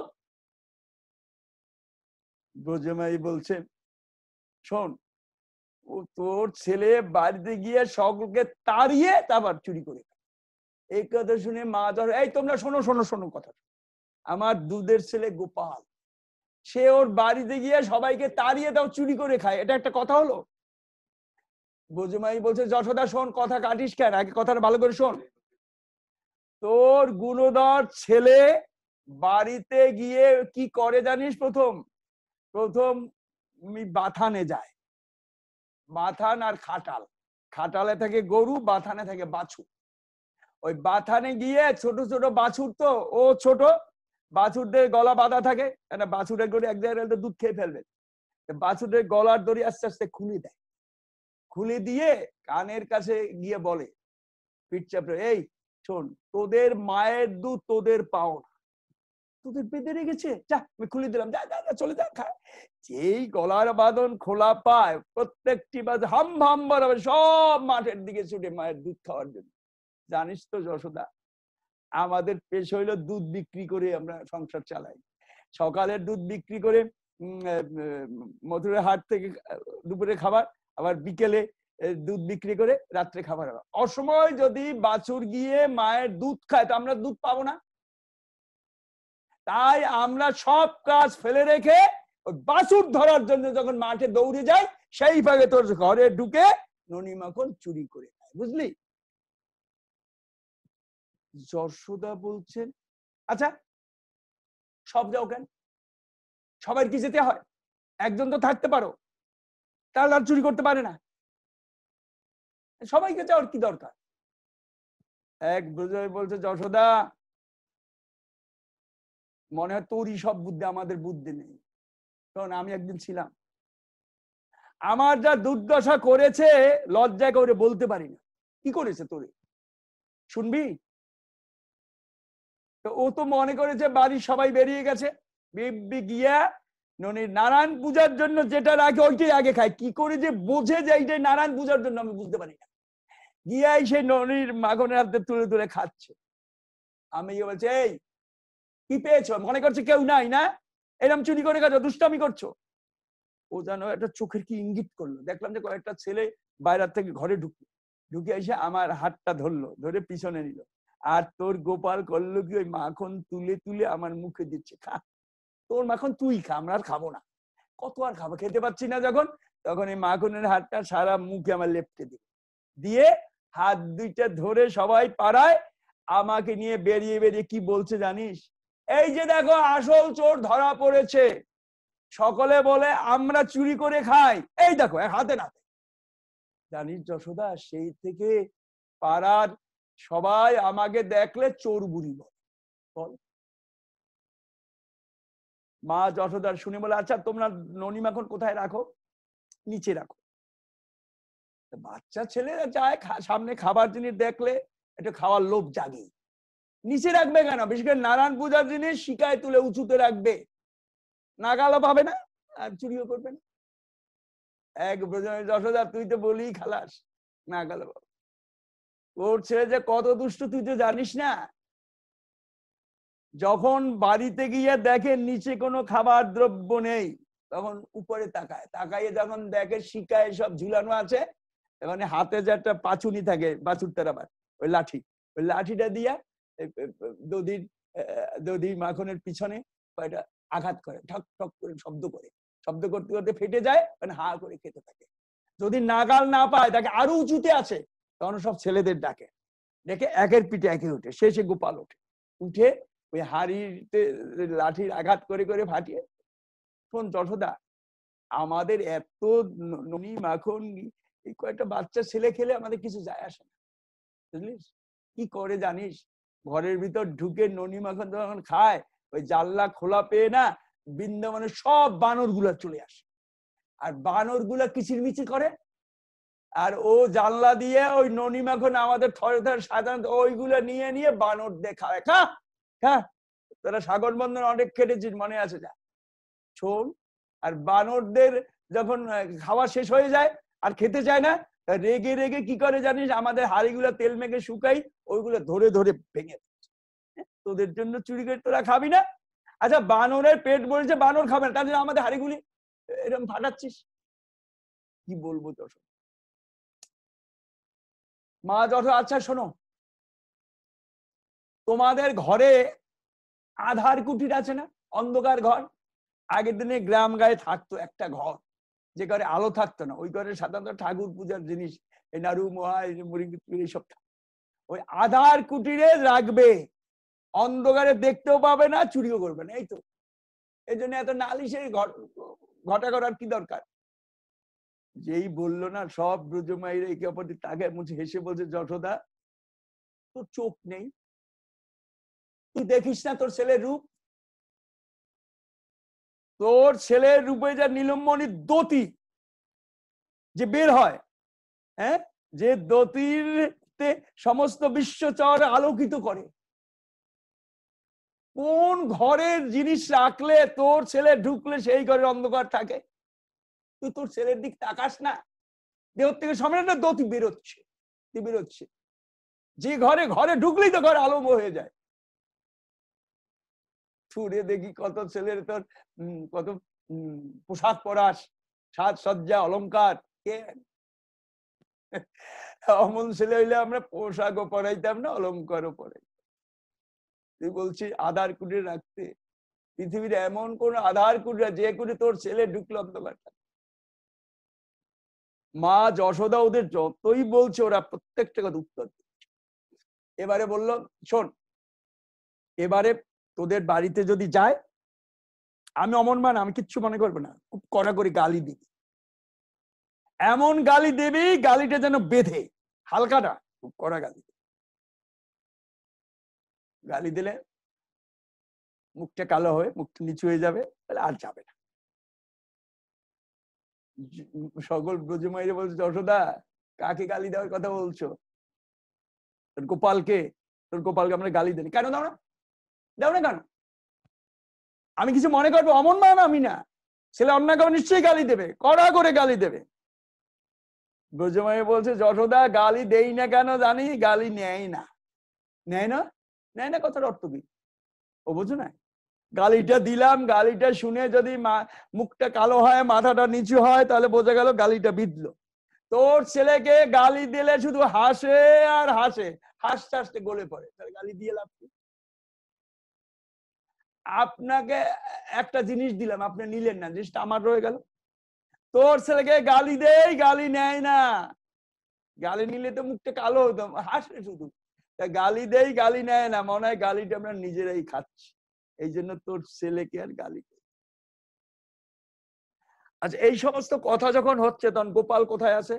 ব্রজমাই বলছে শোন, ও তোর ছেলে বাড়িতে গিয়ে সকলকে তাড়িয়ে তারপর চুরি করে খায়। এই কথা শুনে মা ধর, এই তোমরা শোনো শোনো শোনো কথা, আমার দুধের ছেলে গোপাল, সে ওর বাড়িতে গিয়ে সবাইকে তাড়িয়ে তাও চুরি করে খায়, এটা একটা কথা হলো? ব্রজমাই বলছে যশোদা শোন, কথা কাটিস কেন, আগে কথাটা ভালো করে শোন। তোর গুণধর ছেলে বাড়িতে গিয়ে কি করে জানিস? প্রথম বাথানে যায়। বাথান আর খাটাল, খাটালে থাকে গরু, বাথানে থাকে বাছুর। ওই বাথানে গিয়ে ছোট ছোট বাছুর, তো ও ছোট বাছুরদের গলা বাঁধা থাকে, বাছুরের গরু এক জায়গায় তো দুধ খেয়ে ফেলবে, বাছুরের গলার দড়ি আস্তে আস্তে খুলে দেয়। খুলে দিয়ে কানের কাছে গিয়ে বলে পিঠ চাপড়ে, এই শোন, তোদের মায়ের দুধ তোদের পাও না, তোদের বেঁধে রেখেছে, যা আমি খুলে দিলাম, যা যা চলে যা খা। যেই গলার বাঁধন খোলা পায়, প্রত্যেকটি বাজে হাম হাম বাড়াবে, সব মাঠের দিকে ছুটে মায়ের দুধ খাওয়ার জন্য। জানিস তো যশোদা, আমাদের পেশ হইলো দুধ বিক্রি করে আমরা সংসার চালাই। সকালের দুধ বিক্রি করে মথুরের হাট থেকে দুপুরে খাবার, আবার বিকেলে দুধ বিক্রি করে রাত্রে খাবার। অসময় যদি বাছুর গিয়ে মায়ের দুধ খায় তো আমরা দুধ পাবো না। তাই আমরা সব কাজ ফেলে রেখে ওই বাছুর ধরার জন্য যখন মাঠে দৌড়ে যাই, সেইভাবে তোর ঘরে ঢুকে ননি মাখন চুরি করে খায়, বুঝলি? যশোদা বলছেন আচ্ছা সব যাও কেন, সবার কি যেতে হয়? একজন তো থাকতে পারো, তাহলে আর চুরি করতে পারে না, সবাইকে যাওয়ার কি দরকার? এক ব্রজয় বলছে যশোদা, মনে হয় তোরই সব বুদ্ধি, আমাদের বুদ্ধি নেই। কারণ আমি একদিন ছিলাম, আমার যা দুর্দশা করেছে লজ্জা করে বলতে পারি না। কি করেছে তোরে শুনবি? তো ও তো মনে করেছে বাড়ির সবাই বেরিয়ে গেছে, গিয়া ননির নারায়ণ পূজার জন্য যেটা রাখে ওইটাই আগে খায়। কি করে যে বোঝে যে এইটাই নারায়ণ পূজার জন্য আমি বুঝতে পারি না। গিয়াই সেই ননির মাখনের হাতে তুলে তুলে খাচ্ছে। আমি বলছি এই কি পেয়েছো? মনে করছে কেউ নাই না, এরকম চুরি করে খাচ্ছ, দুষ্টামি করছো। ও যেন একটা চোখের কি ইঙ্গিত করলো, দেখলাম যে কয়েকটা ছেলে বাইরে থেকে ঘরে ঢুকে এসে আমার হাতটা ধরলো, ধরে পিছনে নিল। আর তোর গোপাল করলো কি, ওই মাখন তুলে তুলে আমার মুখে দিচ্ছে, খা তোর মাখন তুই খা, আমরা আর খাবো না। কত আর খাবো, খেতে পাচ্ছি না যখন, তখন এই মাখনের হাতটা সারা মুখে আমার লেপটে দিয়ে হাত দুইটা ধরে সবাই পাড়ায় আমাকে নিয়ে বেরিয়ে বেরিয়ে কি বলছে জানিস? এই যে দেখো আসল চোর ধরা পড়েছে, সকলে বলে আমরা চুরি করে খাই, এই দেখো হাতে নাতে। জানিস যশোদা, সেই থেকে পাড়ার সবাই আমাকে দেখলে চোর বুড়ি বল। মা যশোদার শুনে বলে আচ্ছা তোমরা ননি মাখন কোথায় রাখো? নিচে রাখো। বাচ্চা ছেলেরা চায় সামনে খাবার জিনিস দেখলে একটু খাওয়ার লোভ জাগে, নিচে রাখবে কেন? বিশেষ করে নারায়ণ পূজার জিনিস শিকায় তুলে উঁচুতে রাখবে, নাগালও পাবে না আর চুরিও করবে না। এক যশোদা তুই তো বলি খালাস, নাগালও পাবে। ওর ছেলে যে কত দুষ্ট তুই তো জানিস না। যখন বাড়িতে গিয়ে দেখে নিচে কোনো খাবার দ্রব্য নেই, তখন উপরে তাকায়, তাকাইয়ে যখন দেখে শিকায় সব ঝুলানো আছে, তখন হাতে যে একটা পাচুনি থাকে বাছুরটার, আবার ওই লাঠিটা দিয়া দধি মাখনের পিছনে আঘাত করে, ঠক ঠক করে শব্দ করতে করতে ফেটে যায়, মানে হা করে খেতে থাকে। যদি নাগাল না পায় তাকে আরো উঁচুতে আছে, তখন সব ছেলেদের ডাকে, ডেকে একের পিঠে একে উঠে, শেষে গোপাল উঠে ওই হাড়িতে লাঠির আঘাত করে করে ফাটিয়ে। শোন যশোদা, আমাদের এত ননি মাখন এই কয়েকটা বাচ্চা ছেলে খেলে আমাদের কিছু যায় আসে না, বুঝলিস? কি করে জানিস? ঘরের ভিতর ঢুকে ননি মাখন যখন খায়, ওই জানলা খোলা পেয়ে না বৃন্দাবনের সব বানর গুলা চলে আসে, আর বানর গুলা কিচিরমিচির করে, আর ও জানলা দিয়ে ওই ননি মাখন আমাদের থরে থরে সাধারণত ওইগুলা নিয়ে নিয়ে বানর দেখায়, খা খা, তোরা সাগর বন্ধন অনেক খেটেছিস মনে আছে যা, শোন। আর বানরদের যখন খাওয়া শেষ হয়ে যায় আর খেতে চায় না, রেগে রেগে কি করে জানিস, আমাদের হাড়িগুলা তেল মেখে শুকাই, ওইগুলো ধরে ধরে ভেঙে তোদের জন্য চুরি করে তোরা খাবি না। আচ্ছা বানরের পেট ভরেছে, বানর খাবে না, তার জন্য আমাদের হাড়িগুলি এরকম ফাটাচ্ছিস, কি বলবো তোর। মা যত, আচ্ছা শোনো, তোমাদের ঘরে আধার কুটির আছে না, অন্ধকার ঘর, আগের দিনে গ্রাম গায়ে থাকতো একটা ঘর, যে ঘরে আলো থাকতো না, ওই ঘরে সাধারণত ঠাকুর পূজার জিনিস, এই নাড়ু মোহা মুড়ি এইসব, ওই আধার কুটিরে রাখবে, অন্ধকারে দেখতেও পাবে না, চুরিও করবে না, এই তো। এই জন্য এত নালিশের ঘটা করার কি দরকার। যেই বললো না সব ব্রজমাইরা একে অপরকে তাকে মুছে হেসে বলছে, যশোদা তোর চোখ নেই, তুই দেখিস না তোর ছেলের রূপ, তোর ছেলের রূপে যা নীলমণির দতি যে বের হয়, হ্যাঁ, যে দতির সমস্ত বিশ্বচর আলোকিত করে, কোন ঘরের জিনিস রাখলে তোর ছেলে ঢুকলে সেই ঘরের অন্ধকার থাকে, তুই তোর ছেলের দিক তাকাস না, দেহ থেকে সম্রাট দতি বেরোচ্ছে বেরোচ্ছে, যে ঘরে ঘরে ঢুকলেই তো ঘরে আলো হয়ে যায়। ছুড়ে দেখি কত ছেলের তোর কত পোশাক পরাস, সাজসজ্জা অলংকার, কে অমন ছেলে হইলে আমরা পোশাকও পরাইতাম না, অলংকারও পরাইতাম। তুই বলছিস আধার কুটিরে রাখতে, পৃথিবীর এমন কোন আধার কুটিরা যে কুটি তোর ছেলে ঢুকলো অন্ধকার। মা যশোদা ওদের যতই বলছে ওরা প্রত্যেকটা কথা উত্তর দিচ্ছে। এবারে বলল, শোন, এবারে তোদের বাড়িতে যদি যায়, আমি অমন মান, আমি কিচ্ছু মনে করবো না, খুব কড়া করে গালি দিবি, এমন গালি দেবি গালিটা যেন বেঁধে, হালকাটা খুব কড়া গালি, গালি দিলে মুখটা কালো হয়ে মুখটা নিচু হয়ে যাবে, তাহলে আর যাবে না। সকল ব্রজমাইরে বলছে, যশোদা কাকে গালি দেওয়ার কথা বলছো, তোর গোপালকে, তোর গোপালকে আমরা গালি দেনি কেন, দাও না, দাও না কেন, আমি কিছু মনে করবো, অমন মান আমি না, ছেলে অন্যায় করে নিশ্চয়ই গালি দেবে, কড়া করে গালি দেবে। ব্রজমাই বলছে, যশোদা গালি দেই না কেন জানি, গালি নেয় না, নেয় না, নেয় না কথার অর্থ কি ও বোঝো না, গালিটা দিলাম, গালিটা শুনে যদি মুখটা কালো হয়, মাথাটা নিচু হয়, তাহলে বোঝা গেল গালিটা বিঁধলো। তোর ছেলেকে গালি দিলে শুধু হাসে আর হাসে, হাসতে হাসতে গলে পড়ে, তাহলে গালি দিয়ে লাভ কি। আপনাকে একটা জিনিস দিলাম, আপনি নিলেন না, জিনিসটা আমার রয়ে গেল। তোর ছেলেকে গালি দেই, গালি নেয় না, গালি নিলে তো মুখটা কালো হতো, হাসে শুধু, গালি দেই গালি নেয় না, মনে হয় গালিটা আমরা নিজেরাই খাচ্ছি, এই জন্য তোর ছেলেকে আর গালি দেই। আচ্ছা এই সমস্ত কথা যখন হচ্ছে, তখন গোপাল কোথায় আছে?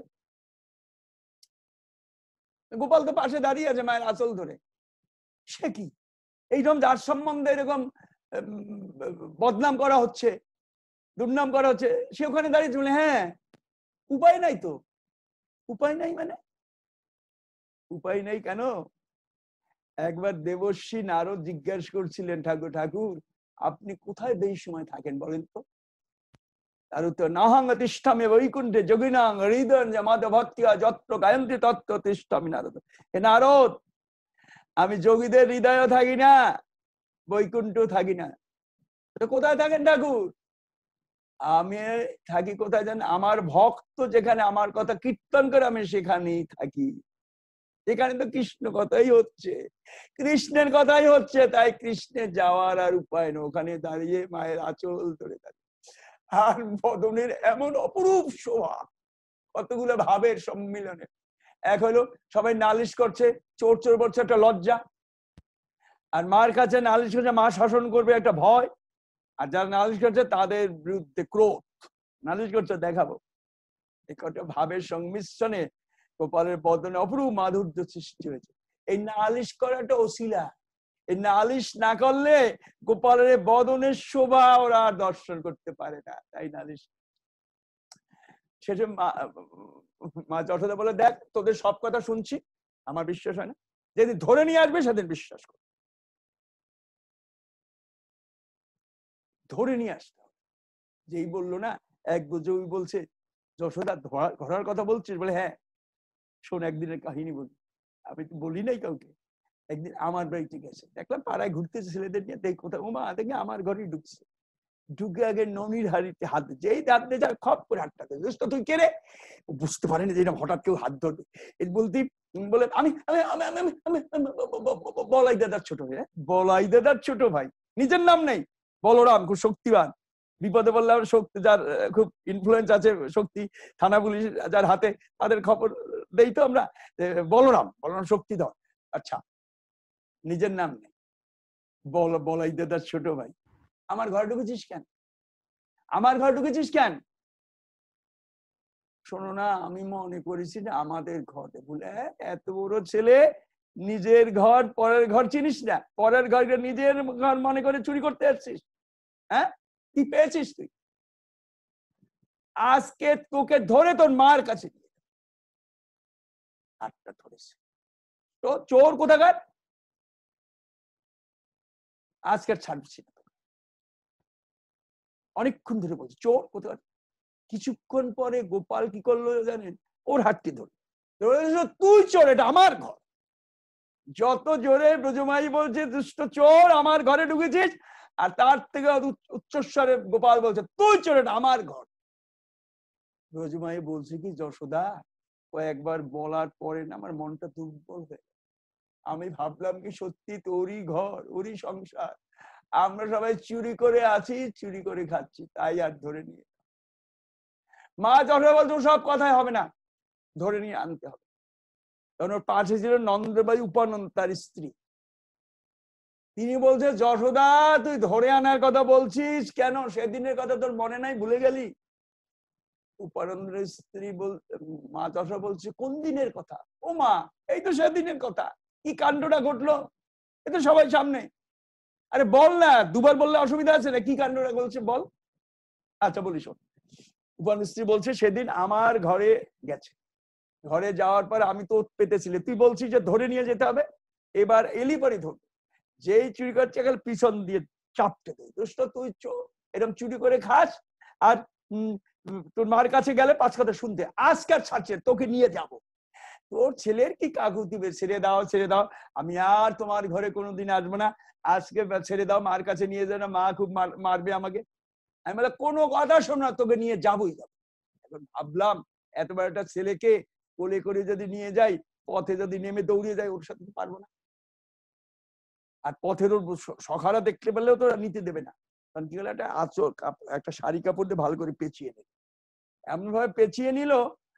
গোপাল তো পাশে দাঁড়িয়ে আছে মায়ের আঁচল ধরে। সে কি এইরকম যার সম্বন্ধে এরকম বদনাম করা হচ্ছে, দুর্নাম করা হচ্ছে, সে ওখানে দাঁড়িয়ে চলে, হ্যাঁ উপায় নাই তো, উপায় নাই মানে উপায় নেই কেন? একবার দেবর্ষী নারদ জিজ্ঞাসা করছিলেন, ঠাকুর ঠাকুর আপনি কোথায় বেশি সময় থাকেন বলেন তো? তার উত্তর, নাহং তিষ্ঠামে বৈকুণ্ঠে যোগিনাং হৃদয় মাধব ভক্তিয়া যত্র গায়ন্তি তত্ত্ব তিষ্ঠামি নারদ। হে নারদ, আমি যোগীদের হৃদয় থাকি না, বৈকুণ্ঠ থাকি না। কোথায় থাকেন ঠাকুর? আমি থাকি কোথায় জানেন? আমার ভক্ত যেখানে আমার কথা কীর্তন করে আমি সেখানেই থাকি। এখানে তো কৃষ্ণ কথাই হচ্ছে, কৃষ্ণের কথাই হচ্ছে, তাই কৃষ্ণের যাওয়ার আর উপায় নেই। ওখানে দাঁড়িয়ে মায়ের আঁচল ধরে থাকে। আর বদনের এমন অপরূপ শোভা, কতগুলো ভাবের সম্মিলনে। এক হলো সবাই নালিশ করছে, চোর চোর বলছে একটা লজ্জা, আর মার কাছে নালিশ করছে মা শাসন করবে একটা ভয়, আর যারা নালিশ করছে তাদের বিরুদ্ধে ক্রোধ, নালিশ করছে দেখাবো। এই কটা ভাবের সংমিশ্রণে গোপালের বদনে অপরূপ মাধুর্য সৃষ্টি হয়েছে। এই নালিশ করাটা ওসিলা। এই নালিশ না করলে গোপালের বদনের শোভা ওরা আর দর্শন করতে পারে না, তাই নালিশ। শেষে মা যশোদা বলে, দেখ তোদের সব কথা শুনছি, আমার বিশ্বাস হয় না, যেদিন ধরে নিয়ে আসবে সেদিন বিশ্বাস কর। ধরে নিয়ে আসতে হবে। যেই বললো না, এক বুঝি বলছে, যশোদা ধরার কথা বলছিস? বলে হ্যাঁ। শোন, একদিনের কাহিনী বলি, আমি তো বলি নাই কাউকে। একদিন আমার বাড়িতে গেছে, দেখলাম পাড়ায় ঘুরতেছে ছেলেদের নিয়ে, দেখ কোথাও, ও মা দেখে আমার ঘরেই ঢুকছে। ঢুকে আগে ননির হাড়িতে হাত, যেই হাত দিয়ে যায় খপ করে হাতটা দেয়। তুই কে রে? বুঝতে পারেনি যে হঠাৎ কেউ হাত ধরবে। বলতে বলে, আমি বলাই দাদার ছোট ভাই। বলাই দাদার ছোট ভাই, নিজের নাম নেই, বলরাম, খুব শক্তিবান। বিপদে বললে শক্তি, যার খুব ইনফ্লুয়েন্স আছে, শক্তি থানা পুলিশ যার হাতে, তাদের খবর দেই তো আমরা। বলরাম, বলরাম শক্তিধর। আচ্ছা, নিজের নাম নেই, বলাই দাদার ছোট ভাই। আমার ঘরে ঢুকেছিস কেন? আমার ঘরে ঢুকেছিস কেন? শোনো না, আমি মনে করেছি না আমাদের ঘরে। বলে, এত বড় ছেলে, নিজের ঘর পরের ঘর চিনিস না? পরের ঘরকে নিজের ঘর মনে করে চুরি করতে আসছিস? হ্যাঁ, কি পেয়েছিস তুই? আজকে তোকে ধরে তোর মার কাছে হাতটা ধরেছে। তো চোর কোথাকার, আজকে ছাড়ছি না। অনেকক্ষণ ধরে বলছি চোর কোথাকার। কিছুক্ষণ পরে গোপাল কি করলো জানেন? ওর হাতটি ধরে, তুই চোর, এটা আমার ঘর। যত জোরে ব্রজমাই বলছে, দুষ্ট চোর, আমার ঘরে ঢুকেছিস, আর তার থেকে উচ্চস্বরে গোপাল বলছে, তুই চোর, এটা আমার ঘর। ব্রজমাই বলছে কি, যশোদা, কয়েকবার বলার পরে না আমার মনটা দুর্বল হয়ে, আমি ভাবলাম কি সত্যি তোরই ঘর, ওরই সংসার, আমরা সবাই চুরি করে আছি, চুরি করে খাচ্ছি, তাই আর ধরে নিয়ে। মা যশোদা বলছে, সব কথাই হবে না, ধরে নিয়ে আনতে হবে। তখন ওর পাশে ছিল নন্দবাই উপানন্দ, তার স্ত্রী। তিনি বলছে, যশোদা, তুই ধরে আনার কথা বলছিস কেন? সেদিনের কথা তোর মনে নাই, ভুলে গেলি? উপানন্দের স্ত্রী মা যশোদা বলছে, কোন দিনের কথা? ও মা, এই তো সেদিনের কথা। কি কাণ্ডটা ঘটলো, এ তো সবাই সামনে। আরে বল না, দুবার বললে অসুবিধা আছে না? কি কাণ্ডটা বলছে বল। আচ্ছা বলি, শোন। উপানন্দের স্ত্রী বলছে, সেদিন আমার ঘরে গেছে, ঘরে যাওয়ার পর আমি তো পেতেছিলে, তুই বলছিস যে ধরে নিয়ে যেতে হবে, এবার এলি পরে ধর, যেই চুরি করছে গেল পিছন দিয়ে চাপতে দে, দুষ্ট তুই এরকম চুরি করে খাস, আর তোর মার কাছে গেলে 5 কথা শুনতে, আজকাল ছাড়ছে, তোকে নিয়ে যাব। তোর ছেলের কি কাকুতি, ছেড়ে দাও, ছেড়ে দাও, আমি আর তোমার ঘরে কোনোদিন আসবো না, আজকে ছেড়ে দাও, মার কাছে নিয়ে যাও না, মা খুব মারবে আমাকে। আমি বলে, কোনো কথা শোন না, তোকে নিয়ে যাবোই যাবো। এখন ভাবলাম, এত বড় একটা ছেলেকে কোলে করে যদি নিয়ে যাই, পথে যদি নেমে দৌড়িয়ে যায়, ওর সাথে পারবো না। আর পথের সখারা দেখতে পেলেও তো নিতে দেবে না, কারণ কি হলো, একটা আঁচল, একটা শাড়ি কাপড় দিয়ে ভালো করে পেঁচিয়ে নিল, এমন ভাবে পেঁচিয়ে নিল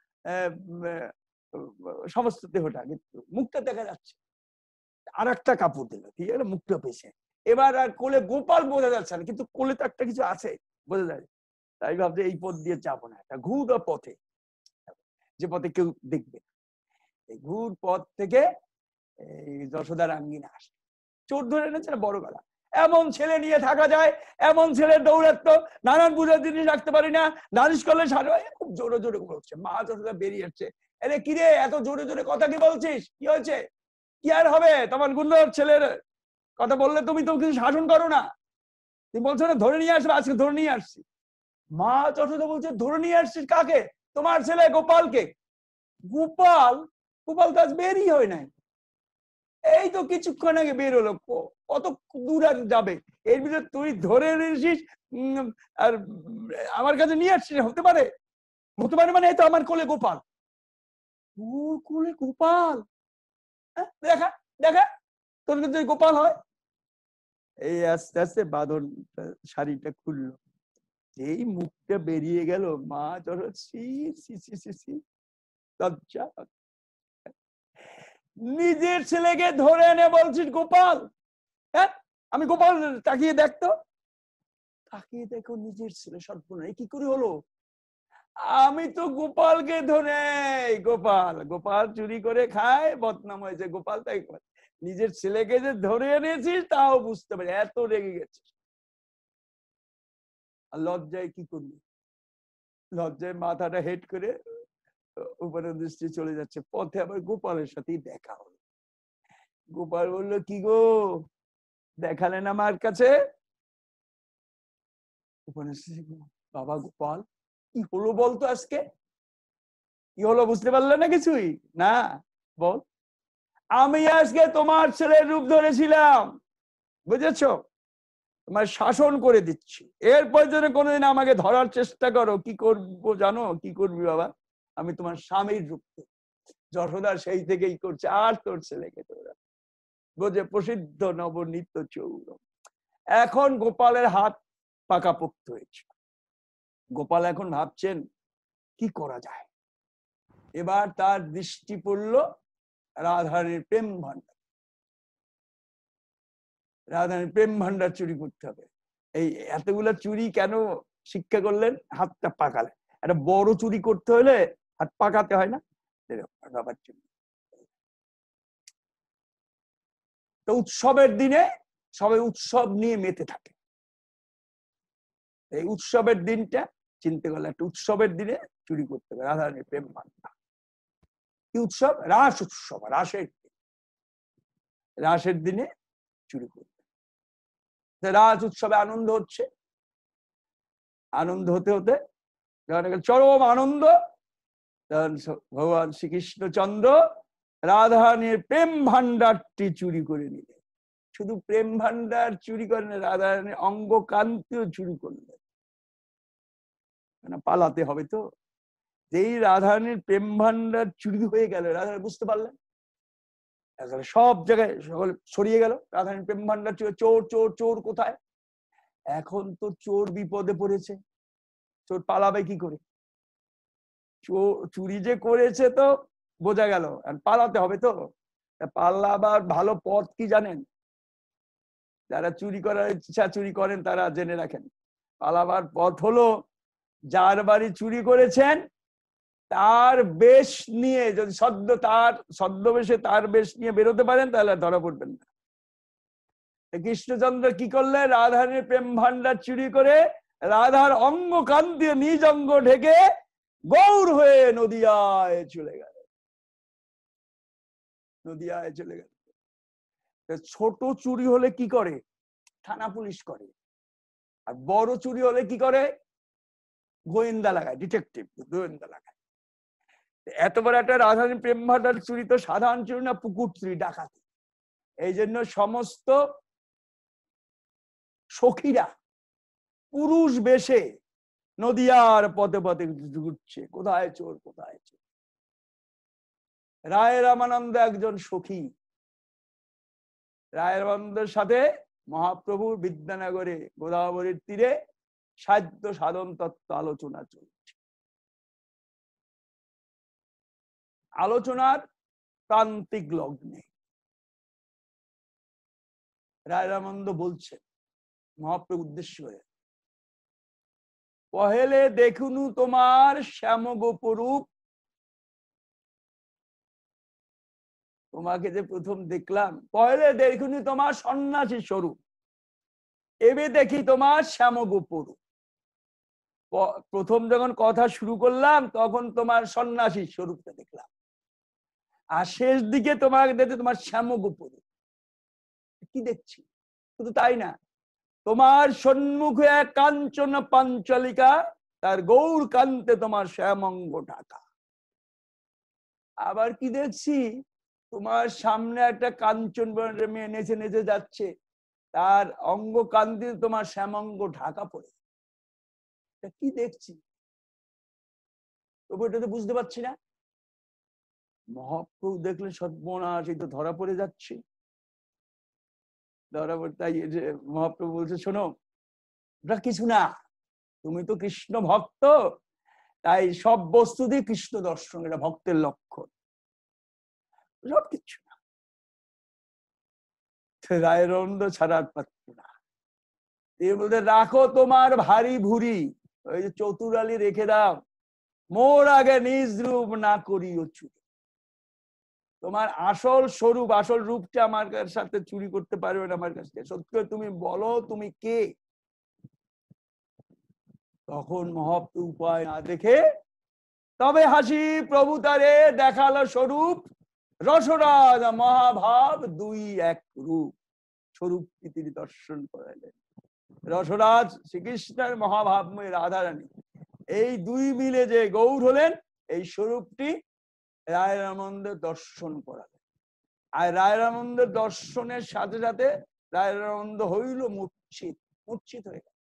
সমস্ত দেহটা, কিন্তু মুখটা দেখা যাচ্ছে, আর একটা কাপড় দিল, ঠিক আছে, মুখটা পেঁচিয়ে। এবার আর কোলে গোপাল বোঝা যাচ্ছে না, কিন্তু কোলে তো একটা কিছু আছে, বোঝা যায়। তাই ভাবছে এই পথ দিয়ে যাবো না, একটা ঘুর পথে, যে পথে কেউ দেখবে না, এই ঘুর পথ থেকে এই যশোদার আঙ্গিনা আসে। চোর ধরে এনেছে না, বড় গলা। এমন ছেলে নিয়ে থাকা যায়? এমন ছেলে দৌড়াত্ম, নানান বুঝার জিনিস রাখতে পারি না, নালিশ করলে সারা, খুব জোরে জোরে বলছে। মা যশোদা বেরিয়ে যাচ্ছে, আরে কিরে, এত জোরে জোরে কথা কি বলছিস, কি হয়েছে? কি আর হবে, তোমার গুন্ডর ছেলের কথা বললে তুমি তো কিছু শাসন করো না, তুমি বলছো না ধরে নিয়ে আসবে, আজকে ধরে নিয়ে আসছি। মা যশোদা বলছে, ধরে নিয়ে আসছিস কাকে? তোমার ছেলে গোপালকে। গোপাল? গোপাল তো আজ বেরই হয় নাই, এই তো কিছুক্ষণ আগে বের হলো, কত দূর আর যাবে, এর ভিতরে তুই ধরে এনেছিস আর আমার কাছে নিয়ে আসছিস? হতে পারে, হতে পারে মানে, এই তো আমার কোলে গোপাল। তোর কোলে গোপাল? দেখা দেখা, তোর কাছে গোপাল হয়? এই আস্তে আস্তে বাঁধন শাড়িটা খুললো, এই মুখটা বেরিয়ে গেল, মা ধরো লজ্জা। নিজের ছেলেকে ধরে এনে বলছিস গোপাল? হ্যাঁ, আমি গোপাল, তাকিয়ে দেখতো, তাকিয়ে দেখো নিজের ছেলে, সর্বনাশ, কি করে হলো? আমি তো গোপালকে ধরে, গোপাল গোপাল চুরি করে খায়, বদনাম হয়েছে গোপাল, তাই নিজের ছেলেকে যে ধরে এনেছিস তাও বুঝতে পারি, এত রেগে গেছে। আর লজ্জায় কি করবি, লজ্জায় মাথাটা হেট করে উপরে দৃষ্টি চলে যাচ্ছে। পথে আবার গোপালের সাথেই দেখা হলো। গোপাল বললো, কি গো দেখালেন আমার কাছে? বাবা গোপাল, কি হলো বলতো, আজকে কি হলো, বুঝতে পারলে না কিছুই? না, বল। আমি আজকে তোমার ছেলের রূপ ধরেছিলাম, বুঝেছো? তোমার শাসন করে দিচ্ছি, এরপর যেন কোনোদিন আমাকে ধরার চেষ্টা করো, কি করবো জানো? কি করবি বাবা? আমি তোমার স্বামীর রূপ। যশোদা সেই থেকেই করছে, আর তোর ছেলেকে তোরা বোঝে প্রসিদ্ধ নবনীত চৌর। এখন গোপালের হাত পাকাপোক্ত হয়েছে। গোপাল এখন ভাবছেন কি করা যায়। এবার তার দৃষ্টি পড়ল রাধারানীর প্রেম ভান্ডার। রাধারানীর প্রেম ভান্ডার চুরি করতে হবে। এই এতগুলা চুরি কেন শিক্ষা করলেন? হাতটা পাকালে। একটা বড় চুরি করতে হলে হাত পাকাতে হয় না? তো উৎসবের দিনে সবাই উৎসব নিয়ে মেতে থাকে। এই উৎসবের দিনটা চিনতে গেলে, একটা উৎসবের দিনে চুরি করতে হবে রাধারানীর প্রেম ভান্ডার। কি উৎসব? রাস উৎসব, রাসের দিনে চুরি করতে। রাস উৎসবে আনন্দ হচ্ছে, আনন্দ হতে হতে চরম আনন্দ, ভগবান শ্রীকৃষ্ণচন্দ্র রাধারানীর প্রেম ভান্ডারটি চুরি করে নিলেন। শুধু প্রেম ভান্ডার চুরি করেন, রাধারানীর অঙ্গ কান্তিও চুরি করলেন। পালাতে হবে তো। যেই রাধারানীর প্রেম ভান্ডার চুরি হয়ে গেল, রাধারানী বুঝতে পারলেন, সব জায়গায় সকলে ছড়িয়ে গেল রাধারানীর প্রেম ভান্ডার চুরি। চোর চোর চোর কোথায়? এখন তো চোর বিপদে পড়েছে, চোর পালাবে কি করে? চুরি যে করেছে তো বোঝা গেল, পালাতে হবে তো। পালাবার ভালো পথ কি জানেন? যারা চুরি করার ইচ্ছা চুরি করেন তারা জেনে রাখেন, পালাবার পথ হলো যার বাড়ি চুরি করেছেন তার বেশ নিয়ে, যদি ছদ্মবেশে তার বেশ নিয়ে বেরোতে পারেন তাহলে ধরা পড়বেন না। কৃষ্ণচন্দ্র কি করলেন? রাধারানীর প্রেম ভান্ডার চুরি করে রাধার অঙ্গ কান্তি নিজ অঙ্গ ঢেকে গৌর হয়ে নদিয়ায় চলে গেল। নদিয়ায় চলে গেল। ছোট চুরি হলে কি করে? থানা পুলিশ করে। আর বড় চুরি হলে কি করে? গোয়েন্দা লাগায়, ডিটেকটিভ, গোয়েন্দা লাগায়। এত বড় একটা রাধারানীর প্রেম ভান্ডার চুরি তো সাধারণ চুরি না, পুকুর চুরি, ডাকাতি। এই জন্য সমস্ত সখীরা পুরুষ বেশে নদিয়ার পথে পথে ঘুরছে, কোথায় চোর কোথায় চোর। রায় রামানন্দ একজন সখী, রায় রামানন্দের সাথে মহাপ্রভুর বিদ্যানগরে গোদাবরীর তীরে সাধ্য সাধন তত্ত্ব আলোচনা চলছে। আলোচনার প্রান্তিক লগ্নে রায় রামানন্দ বলছেন মহাপ্রভু উদ্দেশ্য হয়ে, পহেলে দেখুনু তোমার শ্যাম গোপরূপ, তোমাকে যে প্রথম দেখলাম, পহেলে দেখুনু তোমার সন্ন্যাসী স্বরূপ, এবে দেখি তোমার শ্যাম গোপরূপ। প্রথম যখন কথা শুরু করলাম তখন তোমার সন্ন্যাসী স্বরূপটা দেখলাম, আর শেষ দিকে তোমাকে দেখতে তোমার শ্যাম গোপরূপ। কি দেখছি? শুধু তাই না, তোমার সম্মুখে এক কাঞ্চন পাঞ্চলিকা, তার গৌর কান্তে তোমার শ্যামঙ্গ ঢাকা। আবার কি দেখছি? তোমার সামনে একটা কাঞ্চন বর্ণের মেয়ে নেচে নেচে যাচ্ছে, তার অঙ্গ কান্তি তোমার শ্যামঙ্গ ঢাকা পড়ে। কি দেখছি? তবু এটা তো বুঝতে পারছি না। মহাপ্রভু দেখলেন সর্বনাশ, এই তো ধরা পড়ে যাচ্ছে। ধরা পড়ে, তাই যে মহাপ্রভু বলছে, শোনো, এটা কিছু না, তুমি তো কৃষ্ণ ভক্ত, তাই সব বস্তু দিয়ে কৃষ্ণ দর্শন, এটা ভক্তের লক্ষণ, সব কিছু না। রায়ের আনন্দ ছাড়ার পাত্র না। এই বলতে, রাখো তোমার ভারী ভুরি, ওই যে চতুরালি রেখে দাও, মোর আগে নিজ রূপ না করিও চুরি। তোমার আসল স্বরূপ, আসল রূপটা আমার সাথে চুরি করতে পারবে না আমার কাছে। সত্য তুমি বলো তুমি কে? তখন মহাপ্রভু উপায় না দেখে তবে হাসি প্রভু তারে দেখালো স্বরূপ, রসরাজ মহাভাব দুই এক রূপ। স্বরূপটি তিনি দর্শন করাইলেন। রসরাজ শ্রীকৃষ্ণের মহাভাবময় রাধারানী, এই দুই মিলে যে গৌর হলেন, এই স্বরূপটি রায় রামানন্দ দর্শন করালেন। আর রায় রামানন্দ দর্শনের সাথে সাথে রায় রামানন্দ হইল মূর্ছিত। মূর্ছিত হয়ে গেল।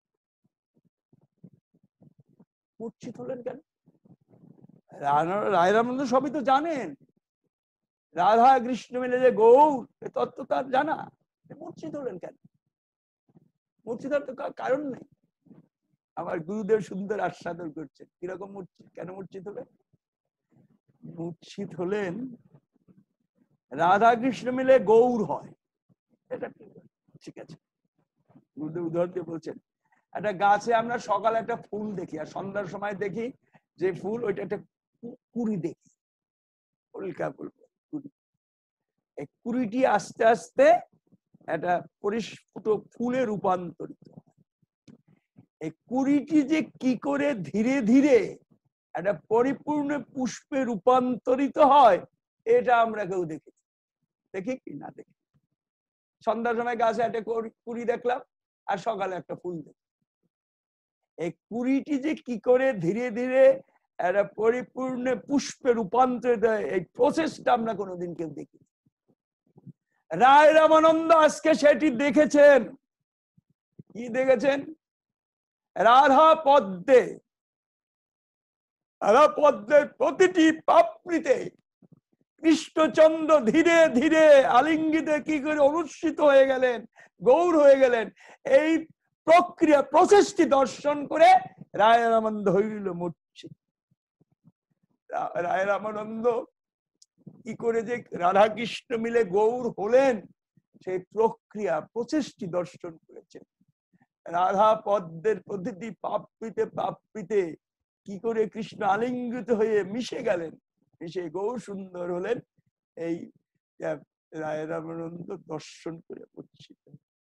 মূর্ছিত হলেন কেন? রায় রামানন্দ সবই তো জানেন, রাধা কৃষ্ণ মিলে যে গৌর, তত্ত্ব তার জানা। মূর্ছিত হলেন কেন? মূর্ছিত তো কারণ নেই। আমার গুরুদেব সুন্দর আস্বাদন করছেন। কিরকম মূর্ছিত, কেন মূর্ছিত হলেন? মূর্ছিত হলেন, রাধা কৃষ্ণ মিলে গৌর হয়, এটা ঠিক আছে। গুরুদেব উদাহরণ দিয়ে বলছেন, একটা গাছে আমরা সকালে একটা ফুল দেখি আর সন্ধ্যার সময় দেখি যে ফুল, ওইটা একটা কুড়ি দেখি, উল্কা বলবো কুড়ি। এই কুড়িটি আস্তে আস্তে একটা পরিস্ফুট ফুলে রূপান্তরিত হয়। এই কুড়িটি যে কি করে ধীরে ধীরে একটা পরিপূর্ণ পুষ্পে রূপান্তরিত হয়, এটা আমরা কেউ দেখি দেখি কি না দেখি। সন্ধ্যার সময় গাছে একটা কুড়ি দেখলাম আর সকালে একটা ফুল দেখি। এই কুড়িটি যে কি করে ধীরে ধীরে একটা পরিপূর্ণ পুষ্পে রূপান্তরিত হয়, এই প্রসেসটা আমরা কোনোদিন কেউ দেখি। রায় রামানন্দ আজকে সেটি দেখেছেন। কি দেখেছেন? রাধা পদ্মে, রাধা পদ্মের প্রতিটি পাপড়িতে কৃষ্ণচন্দ্র ধীরে ধীরে আলিঙ্গিতে কি করে অনুষ্ঠিত হয়ে গেলেন, গৌর হয়ে গেলেন, এই প্রক্রিয়া প্রসেসটি দর্শন করে রায় রামানন্দ হইল মূর্ছিত। রায় রামানন্দ কি করে যে রাধা কৃষ্ণ মিলে গৌর হলেন, সেই প্রক্রিয়া প্রচেষ্টি দর্শন করেছেন। রাধা পদ্মের প্রতিটি পাপড়িতে পাপড়িতে কি করে কৃষ্ণ আলিঙ্গিত হয়ে মিশে গেলেন, মিশে গৌর সুন্দর হলেন, এই রায় রামানন্দ দর্শন করে মূর্ছিত।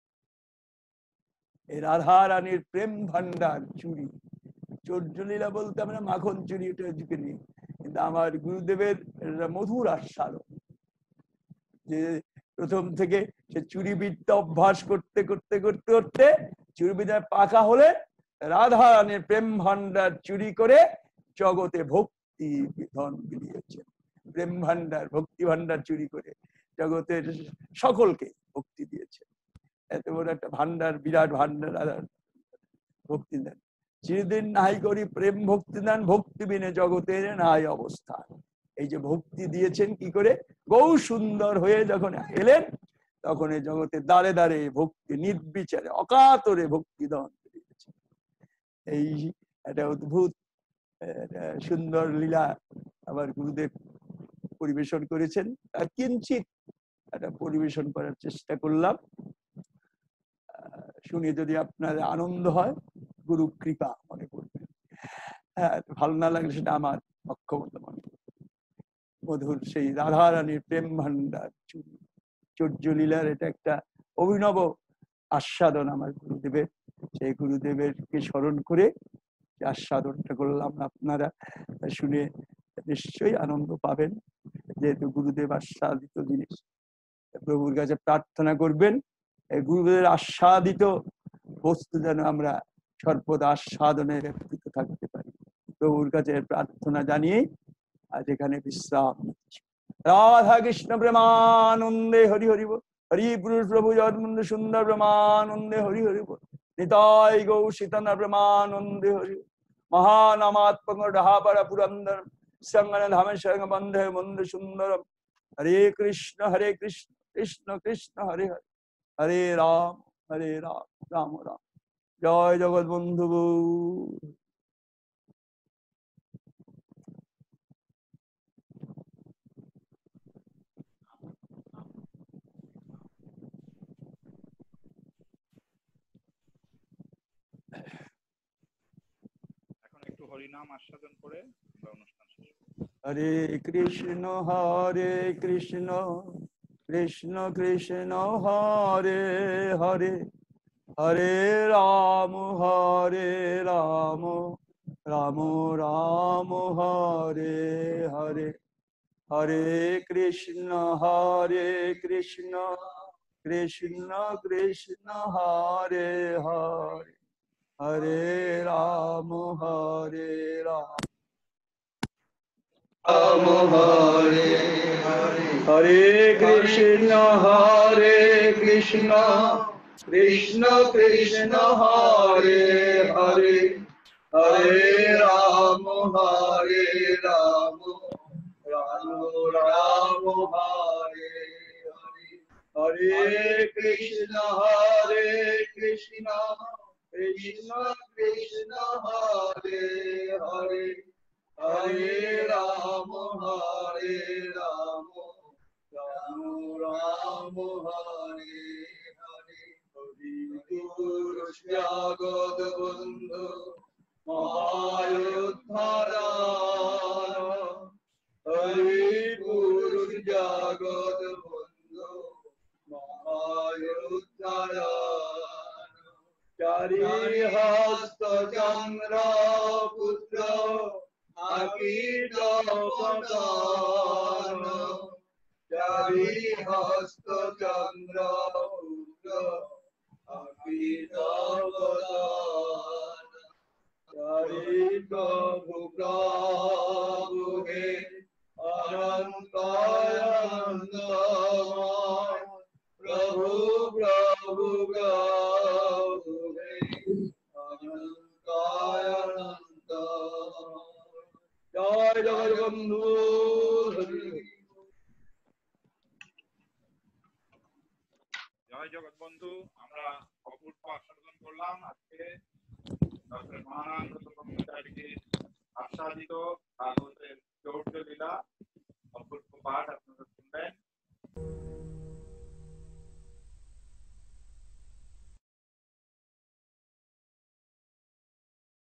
এই রাধা রানীর প্রেম ভান্ডার চুরি, চৌর্যলীলা বলতে আমরা মাখন চুরি, এটা নিই, কিন্তু আমার গুরুদেবের মধুর আস্বাদন, যে প্রথম থেকে সে চুরি বিদ্যা অভ্যাস করতে করতে করতে করতে চুরি বিদ্যায় পাকা হলে রাধা রানীর প্রেম ভান্ডার চুরি করে জগতে ভক্তি ধন বিলিয়েছেন। প্রেম ভান্ডার, ভক্তি ভান্ডার চুরি করে জগতের সকলকে ভক্তি দিয়েছে। এত বড় একটা ভান্ডার, বিরাট ভান্ডার রাধার ভক্তি দেন। চিরদিন নাই করি প্রেম ভক্তি দান, ভক্তি বিনে জগতের নাই অবস্থান। এই যে ভক্তি দিয়েছেন কি করে, গৌ সুন্দর হয়ে যখন এলেন, তখন এই জগতে দাঁড়ে দাঁড়ে ভক্তি নির্বিচারে অকাতরে ভক্তি দান দিয়েছেন। এই একটা অদ্ভুত সুন্দর লীলা আমার গুরুদেব পরিবেশন করেছেন। আর কিঞ্চিত একটা পরিবেশন করার চেষ্টা করলাম। শুনে যদি আপনার আনন্দ হয়, গুরু কৃপা মনে করবেন। ভালো না লাগলে সেটা আমার অক্ষমতা মনে করবেন। মধুর সেই রাধা রানীর প্রেম ভান্ডার চুরি, চৌর্যলীলার এটা একটা অভিনব আস্বাদন আমার গুরুদেবের। সেই গুরুদেবেরকে স্মরণ করে আস্বাদনটা করলাম। আপনারা শুনে নিশ্চয়ই আনন্দ পাবেন, যেহেতু গুরুদেব আস্বাদিত জিনিস। প্রভুর কাছে প্রার্থনা করবেন এই গুরুদেবের আস্বাদিত বস্তু যেন আমরা সর্বদা আস্বাদনে ব্যাপৃত থাকতে পারি। প্রভুর কাছে প্রার্থনা জানিয়ে আজ এখানে বিশ্রাম নিচ্ছি। রাধা কৃষ্ণ প্রেমানন্দে হরি হরি বল। হরি পুরুষ প্রভু জগন্নাথ সুন্দর প্রেমানন্দে হরি হরি বল। নিতাই গৌ সীতানা প্রেমানন্দে হরি। মহানামাত্মক ডাহাপাড়া পুরন্দর সঙ্গন ধামে সঙ্গ বন্ধে বন্ধু সুন্দরম। হরে কৃষ্ণ কৃষ্ণ কৃষ্ণ হরে হরে, হরে রাম রাম রাম। জয় জগৎ বন্ধু। এখন একটু হরি হরিনাম আস্বাদন করে আমরা অনুষ্ঠান শেষ করব। হরে কৃষ্ণ কৃষ্ণ কৃষ্ণ হরে হরে হরে রাম রাম রাম হরে হরে হরে কৃষ্ণ কৃষ্ণ কৃষ্ণ কৃষ্ণ হরে হরে হরে রাম রাম হরে হরে হরে কৃষ্ণ কৃষ্ণ কৃষ্ণ কৃষ্ণ হরে হরে হরে রাম রাম রাম রাম হরে হরে হরে কৃষ্ণ কৃষ্ণ কৃষ্ণ কৃষ্ণ হরে হরে হরে রাম রাম রাম রাম হরে হরে হরি গুরু জগৎ বন্ধু মহায়োদ্ধারা হরি গুরু জগৎ বন্ধু মহায়োদ্ধারা চারি হস্ত চন্দ্র পুত্র আকিট পতন চারি হস্ত চন্দ্র পুত্র আকিট পতন চারি প্রভু প্রভু হে অনন্ত অনন্তময় প্রভু প্রভু প্রভু হে অনন্ত অনন্ত জয় জগৎবন্ধু জয় জগৎবন্ধু। আমরা অপূর্ব আস্বাদন করলাম আজকে ডক্টর মহানন্দ ব্রহ্মচারীকে আস্বাদিত ভাগবতের চৌর্য লীলা অপূর্ব পাঠ আপনারা শুনলেন।